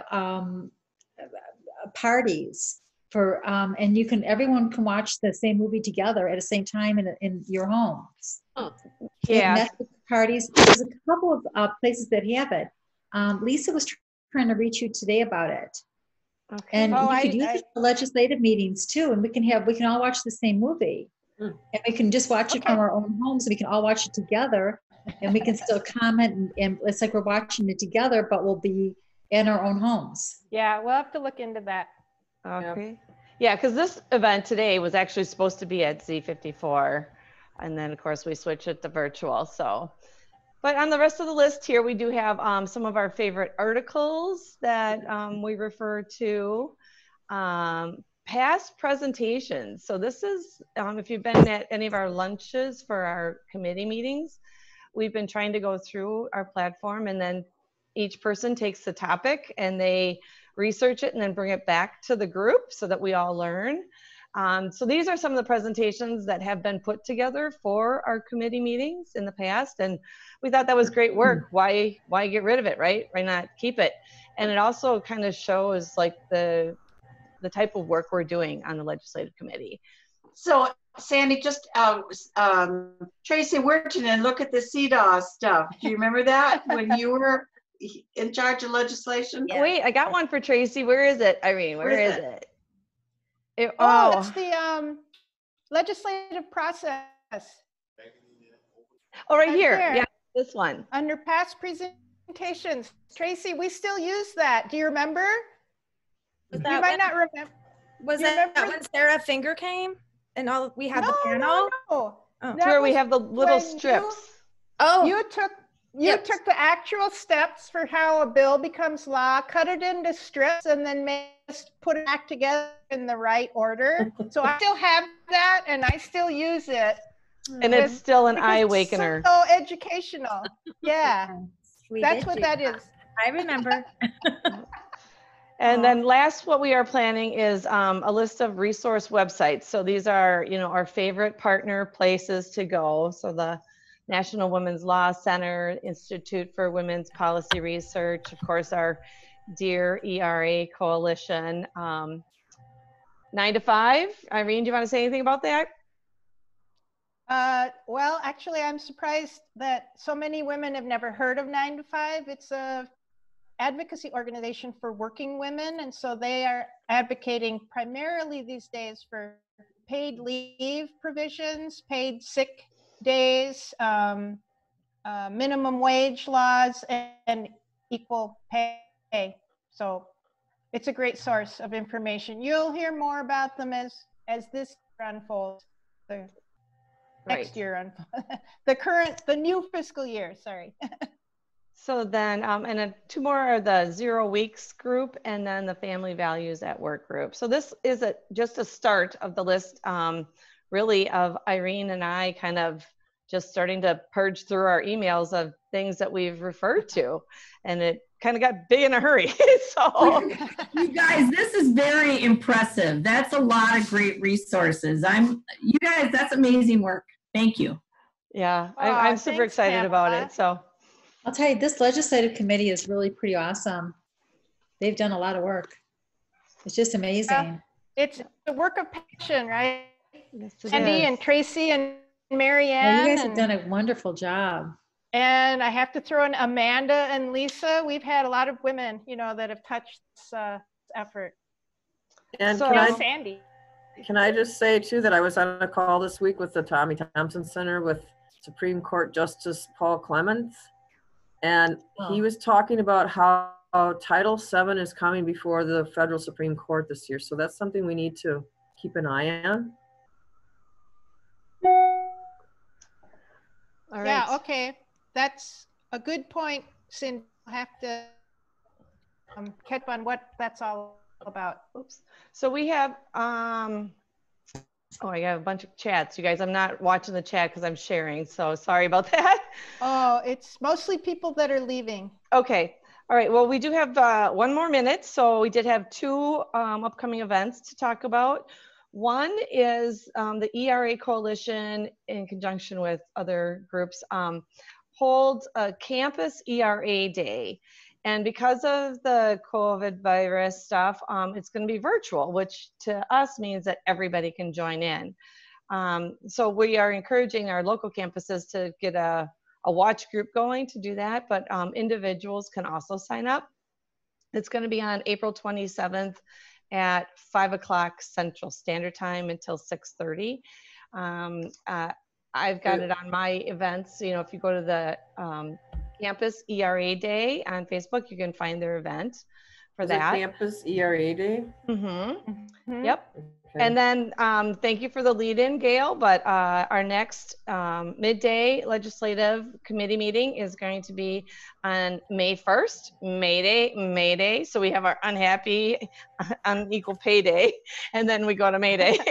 parties for and you can everyone can watch the same movie together at the same time in your homes. Oh, yeah. Netflix parties. There's a couple of places that have it. Lisa was trying to reach you today about it. Okay. And you could use it for legislative meetings too, and we can all watch the same movie. And we can just watch it from our own homes, and we can all watch it together, and we can still comment, and it's like we're watching it together, but we'll be in our own homes. Yeah, we'll have to look into that. Okay. Yeah, because this event today was actually supposed to be at Z54, and then of course we switched it to virtual. So, but on the rest of the list here, we do have some of our favorite articles that we refer to. Past presentations. So this is, if you've been at any of our lunches for our committee meetings, we've been trying to go through our platform, and then each person takes the topic and they research it and then bring it back to the group so that we all learn. So these are some of the presentations that have been put together for our committee meetings in the past, and we thought that was great work. Why get rid of it, right? Why not keep it? And it also kind of shows like the type of work we're doing on the legislative committee. So Sandy, just Tracy Wirtanen, look at the CDAW stuff. Do you remember that when you were in charge of legislation? Yeah. Wait, I got one for Tracy. Where is it, Irene? Where is it? It's the legislative process. Oh, right here. Yeah, this one. Under past presentations. Tracy, we still use that. Do you remember? You might not remember. Was that when Sarah Finger came and all we had the panel? No. Oh. Where we have the little strips. You took the actual steps for how a bill becomes law, cut it into strips, and then put it back together in the right order. So I still have that, and I still use it. And it's still an eye awakener. So educational. Yeah. That's what that is. I remember. And then last, what we are planning is a list of resource websites. So these are, you know, our favorite partner places to go. So the National Women's Law Center, Institute for Women's Policy Research, of course, our dear ERA Coalition. 9 to 5. Irene, do you want to say anything about that? Well, actually, I'm surprised that so many women have never heard of 9 to 5. It's a advocacy organization for working women, and so they are advocating primarily these days for paid leave provisions, paid sick days, minimum wage laws, and equal pay. So it's a great source of information. You'll hear more about them as this unfolds. The next year unfolds. The new fiscal year. Sorry. So then, and then 2 more are the 0 weeks group, and then the family values at work group. So this is just a start of the list, really, of Irene and I kind of just starting to purge through our emails of things that we've referred to, and it kind of got big in a hurry. So you guys, this is very impressive. That's a lot of great resources. You guys, that's amazing work. Thank you. Yeah, I'm super excited about it. So I'll tell you, this legislative committee is really pretty awesome. They've done a lot of work. It's just amazing. It's a work of passion, right? Yes, Cindy and Tracy and Mary Ann. Yeah, you guys have done a wonderful job. And I have to throw in Amanda and Lisa. We've had a lot of women, you know, that have touched this effort. And so, Sandy. Can I just say too that I was on a call this week with the Tommy Thompson Center with Supreme Court Justice Paul Clements. And he was talking about how Title VII is coming before the federal Supreme Court this year. So that's something we need to keep an eye on. All right. Yeah, okay. That's a good point, Cindy. I'll have to catch on what that's all about. Oops. So we have, oh, I got a bunch of chats. You guys, I'm not watching the chat because I'm sharing. So sorry about that. Oh, it's mostly people that are leaving. Okay. All right. Well, we do have 1 more minute. So we did have 2 upcoming events to talk about. One is the ERA Coalition, in conjunction with other groups, holds a campus ERA day. And because of the COVID virus stuff, it's going to be virtual, which to us means that everybody can join in. So we are encouraging our local campuses to get a watch group going to do that, but individuals can also sign up. It's going to be on April 27th at 5 o'clock Central Standard Time until 6:30. I've got it on my events. You know, if you go to the Campus ERA Day on Facebook, you can find their event for that. Campus ERA Day? Mm-hmm. Yep. Okay. And then thank you for the lead-in, Gail, but our next midday legislative committee meeting is going to be on May 1st, May Day. So we have our unhappy, unequal pay day, and then we go to May Day.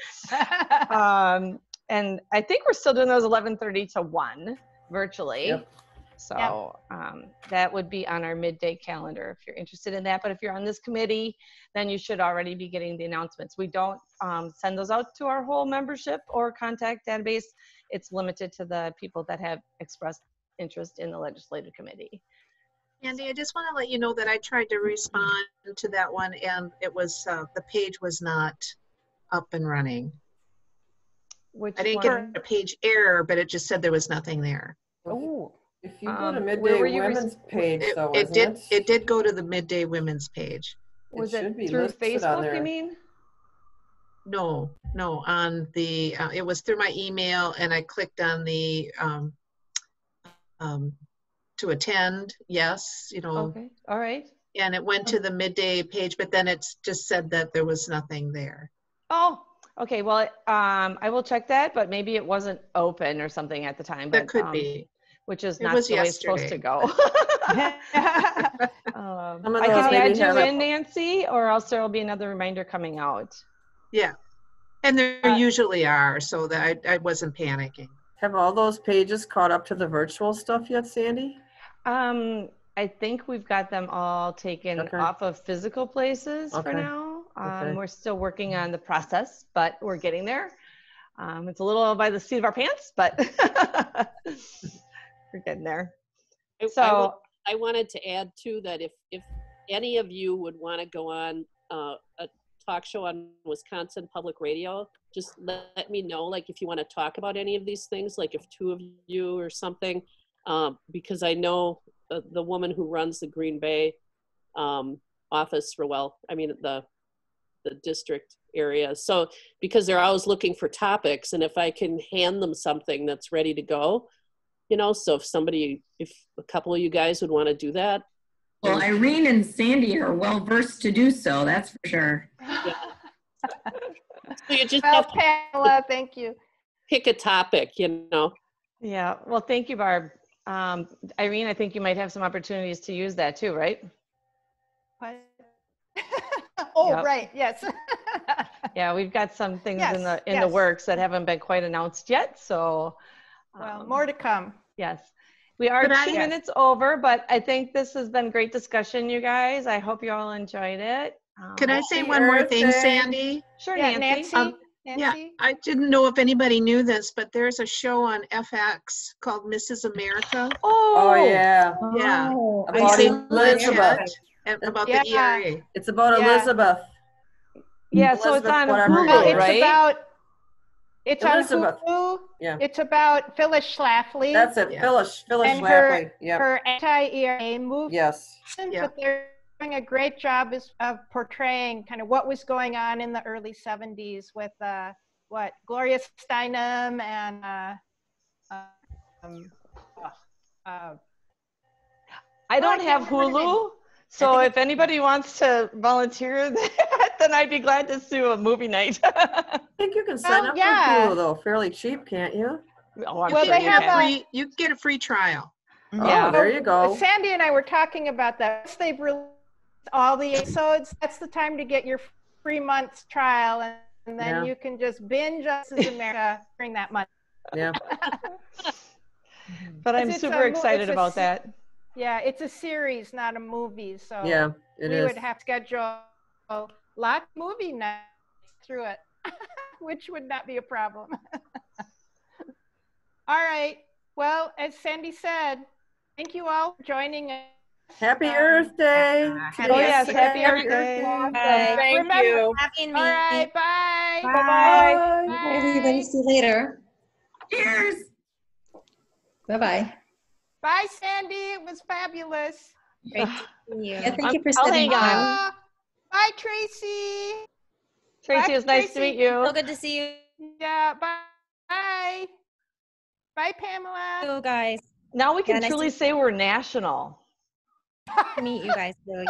And I think we're still doing those 11:30 to 1 virtually. Yep. So that would be on our midday calendar if you're interested in that. But if you're on this committee, then you should already be getting the announcements. We don't send those out to our whole membership or contact database. It's limited to the people that have expressed interest in the legislative committee. Andy, I just want to let you know that I tried to respond to that one, and it was the page was not up and running. I didn't get a page error, but it just said there was nothing there. Oh. If you go to Midday Women's page, though, it did go to the Midday Women's page. Was it through Facebook, you mean? No, on the, it was through my email, and I clicked on the, to attend, yes, you know. Okay, all right. And it went to the Midday page, but then it's just said that there was nothing there. Oh, okay, well, I will check that, but maybe it wasn't open or something at the time. But, that could be. Which is not the way it's supposed to go. I can add you in, Nancy, or else there will be another reminder coming out. Yeah, and there usually are, so that I wasn't panicking. Have all those pages caught up to the virtual stuff yet, Sandy? I think we've got them all taken Okay. off of physical places for Okay. now. Okay. We're still working on the process, but we're getting there. It's a little by the seat of our pants, but we're getting there. So I wanted to add too that if any of you would want to go on a talk show on Wisconsin Public Radio, just let me know, like if you want to talk about any of these things, like if 2 of you or something, because I know the woman who runs the Green Bay office for, well, I mean the district area. So because they're always looking for topics, and if I can hand them something that's ready to go, you know, so if a couple of you guys would want to do that. Well, Irene and Sandy are well versed to do so, that's for sure. Yeah. So you just Well, have to Pamela, thank you. pick a topic, you know. yeah, well, thank you, Barb. Irene, I think you might have some opportunities to use that too, right? What? Oh, Yep. right, yes. Yeah, we've got some things in the Yes. works that haven't been quite announced yet. So, Well, more to come. yes, we are 2 minutes over, but I think this has been great discussion, you guys. I hope you all enjoyed it. Could I say one more thing, Sandy? Sure, Yeah, Nancy. Nancy. Yeah, I didn't know if anybody knew this, but there's a show on FX called Mrs. America. Oh yeah. Yeah. Oh, About I didn't Elizabeth. about the ERA. It's about Yeah. Elizabeth. Yeah, so it's Elizabeth, on whatever Hulu, her name is. right? It's Elizabeth. on Hulu. Yeah. It's about Phyllis Schlafly. That's it. Yeah. Phyllis and Schlafly. Yep. her anti-ERA movement. Yes. Yeah. But they're doing a great job of portraying kind of what was going on in the early 70s with Gloria Steinem and I don't have Hulu, so if anybody wants to volunteer that, then I'd be glad to do a movie night. I think you can sign up for Hulu though, fairly cheap, can't you? Oh, I'm Well, sure they you have can. You get a free trial. Yeah. Oh, there you go. Sandy and I were talking about that. Once they've released all the episodes, that's the time to get your free month's trial, and then you can just binge Mrs. America during that month. Yeah. But I'm super excited about that. Yeah, it's a series, not a movie. So yeah, we would have to schedule a lot of movie nights through it, which would not be a problem. All right. Well, as Sandy said, thank you all for joining us. Happy Earth Day. Happy Earth Day. Thank you. Having me. All right. Bye. Bye-bye. Bye, everybody. See you later. Cheers. Bye-bye. Bye, Sandy. It was fabulous. Great to see you. Yeah, thank you for I'll sitting hang on. down. Bye, Tracy. Tracy, it was nice to meet you. So good to see you Yeah, bye. Bye. Bye, Pamela. guys. Now we can nice truly to say we're national. meet you guys. Really.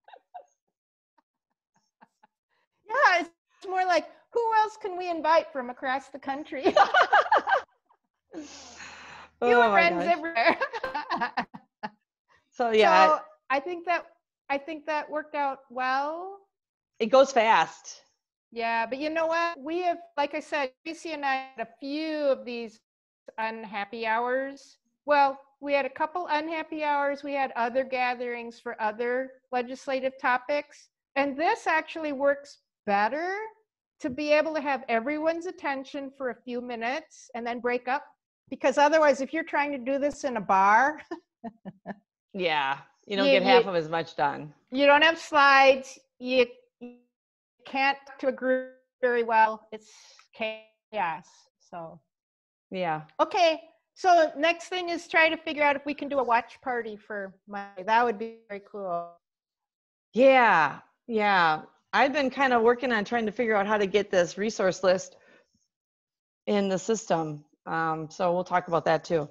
Yeah, it's more like, who else can we invite from across the country? You have friends everywhere. So yeah, so I think that worked out well. it goes fast. Yeah, but you know what? We have, like I said, Tracy and I had a few of these unhappy hours. Well, we had a couple unhappy hours. We had other gatherings for other legislative topics. And this actually works better to be able to have everyone's attention for a few minutes and then break up. Because otherwise, if you're trying to do this in a bar, Yeah, you don't get half of as much done. you don't have slides. You can't talk to a group very well. It's chaos. So, Yeah. okay. So next thing is try to figure out if we can do a watch party for Monday. That would be very cool. Yeah. Yeah. I've been kind of working on trying to figure out how to get this resource list in the system. So we'll talk about that too.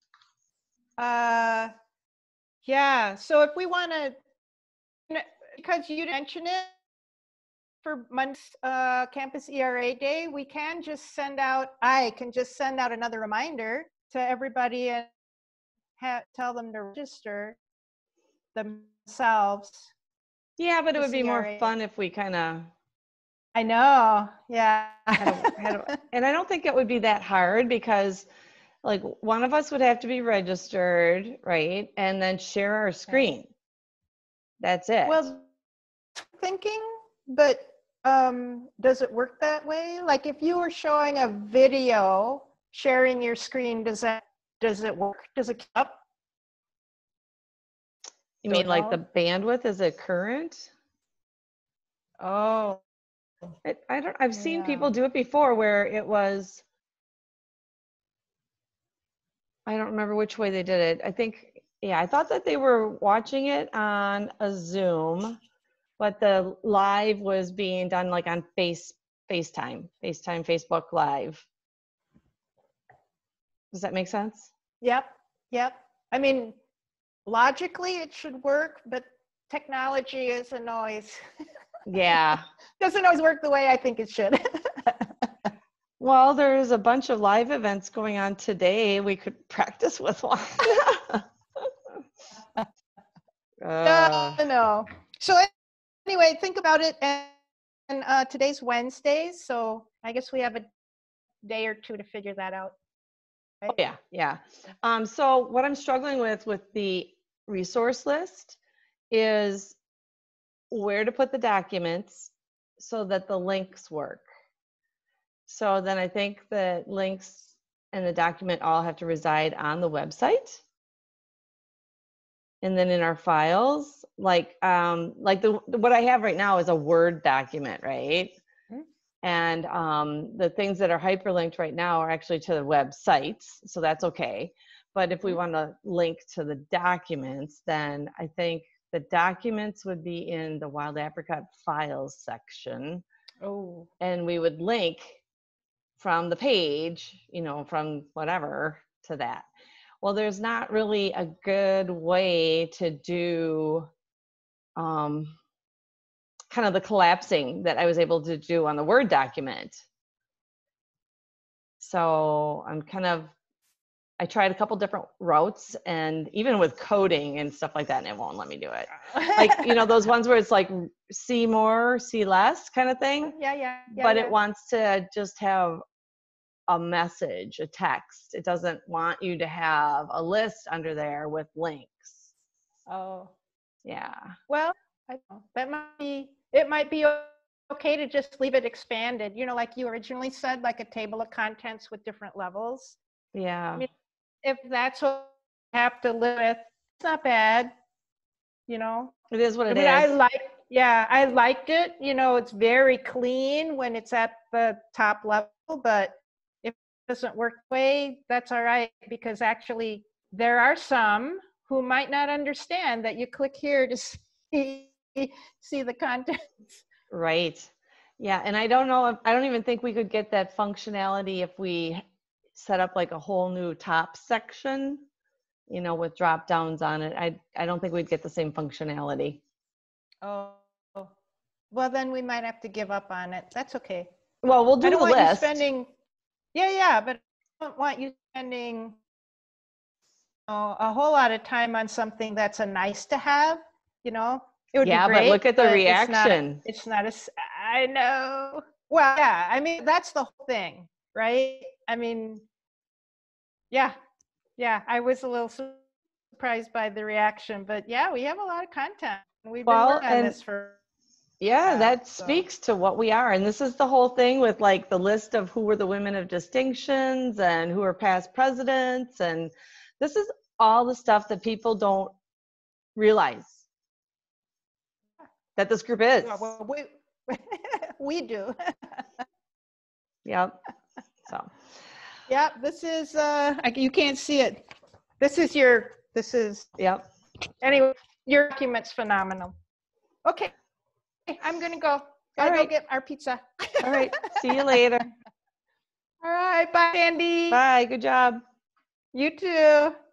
Yeah. So if we want to, because you mentioned it for Monday's Campus ERA Day, we can just send out, I can just send out another reminder to everybody and tell them to register themselves. Yeah, but it would be more fun if we kind of. I know. Yeah. And I don't think it would be that hard because like one of us would have to be registered, right? And then share our screen. That's it. Well, thinking, but does it work that way? Like if you were showing a video, sharing your screen, does it work? Does it keep up? You mean like the bandwidth, is it current? Oh. I've seen people do it before where it was, I don't remember which way they did it. I think, yeah, I thought that they were watching it on a Zoom, but the live was being done like on FaceTime, Facebook Live. Does that make sense? Yep. I mean, logically it should work, but technology isn't always, Yeah. doesn't always work the way I think it should. Well, there's a bunch of live events going on today. We could practice with one. No. So anyway, think about it. And today's Wednesday, so I guess we have a day or two to figure that out. Right? Oh, yeah. So what I'm struggling with the resource list is where to put the documents so that the links work. So then I think the links and the document all have to reside on the website. And then in our files, like what I have right now is a Word document, right? Mm-hmm. And the things that are hyperlinked right now are actually to the websites, so that's okay. But if we want to link to the documents, then I think the documents would be in the Wild Apricot Files section. Oh. And we would link from the page, from whatever to that. Well, there's not really a good way to do kind of the collapsing that I was able to do on the Word document. So I tried a couple different routes, and even with coding and stuff like that, and it won't let me do it. Like, those ones where it's like see more, see less kind of thing. Yeah. But it wants to just have a message, a text. It doesn't want you to have a list under there with links. Oh. Yeah. Well, I don't know. It might be okay to just leave it expanded, like you originally said, like a table of contents with different levels. Yeah. I mean, if that's what you have to live with, it's not bad, It is what it is. I liked it. It's very clean when it's at the top level, but if it doesn't work the way, that's all right, because actually there are some who might not understand that you click here to see the contents. Right. Yeah. And I don't even think we could get that functionality if we set up like a whole new top section, with drop downs on it. I don't think we'd get the same functionality. Oh, well, then we might have to give up on it. That's okay. Well, we'll do the list. Yeah, but I don't want you spending a whole lot of time on something that's a nice to have, It would be great, but look at the reaction. It's not I know. Well, yeah, I mean, that's the whole thing, right? I mean, yeah, I was a little surprised by the reaction, but yeah, we have a lot of content. We've been working on this for. Yeah, that speaks to what we are. And this is the whole thing with like the list of who were the women of distinctions and who are past presidents. And this is all the stuff that people don't realize that this group is. Well, we do. Yep. So. Yeah, this is, you can't see it. This is, yep. Anyway, your document's phenomenal. Okay, I'm gonna go. Gotta go get our pizza. All right, see you later. All right, bye, Andy. Bye, good job. You too.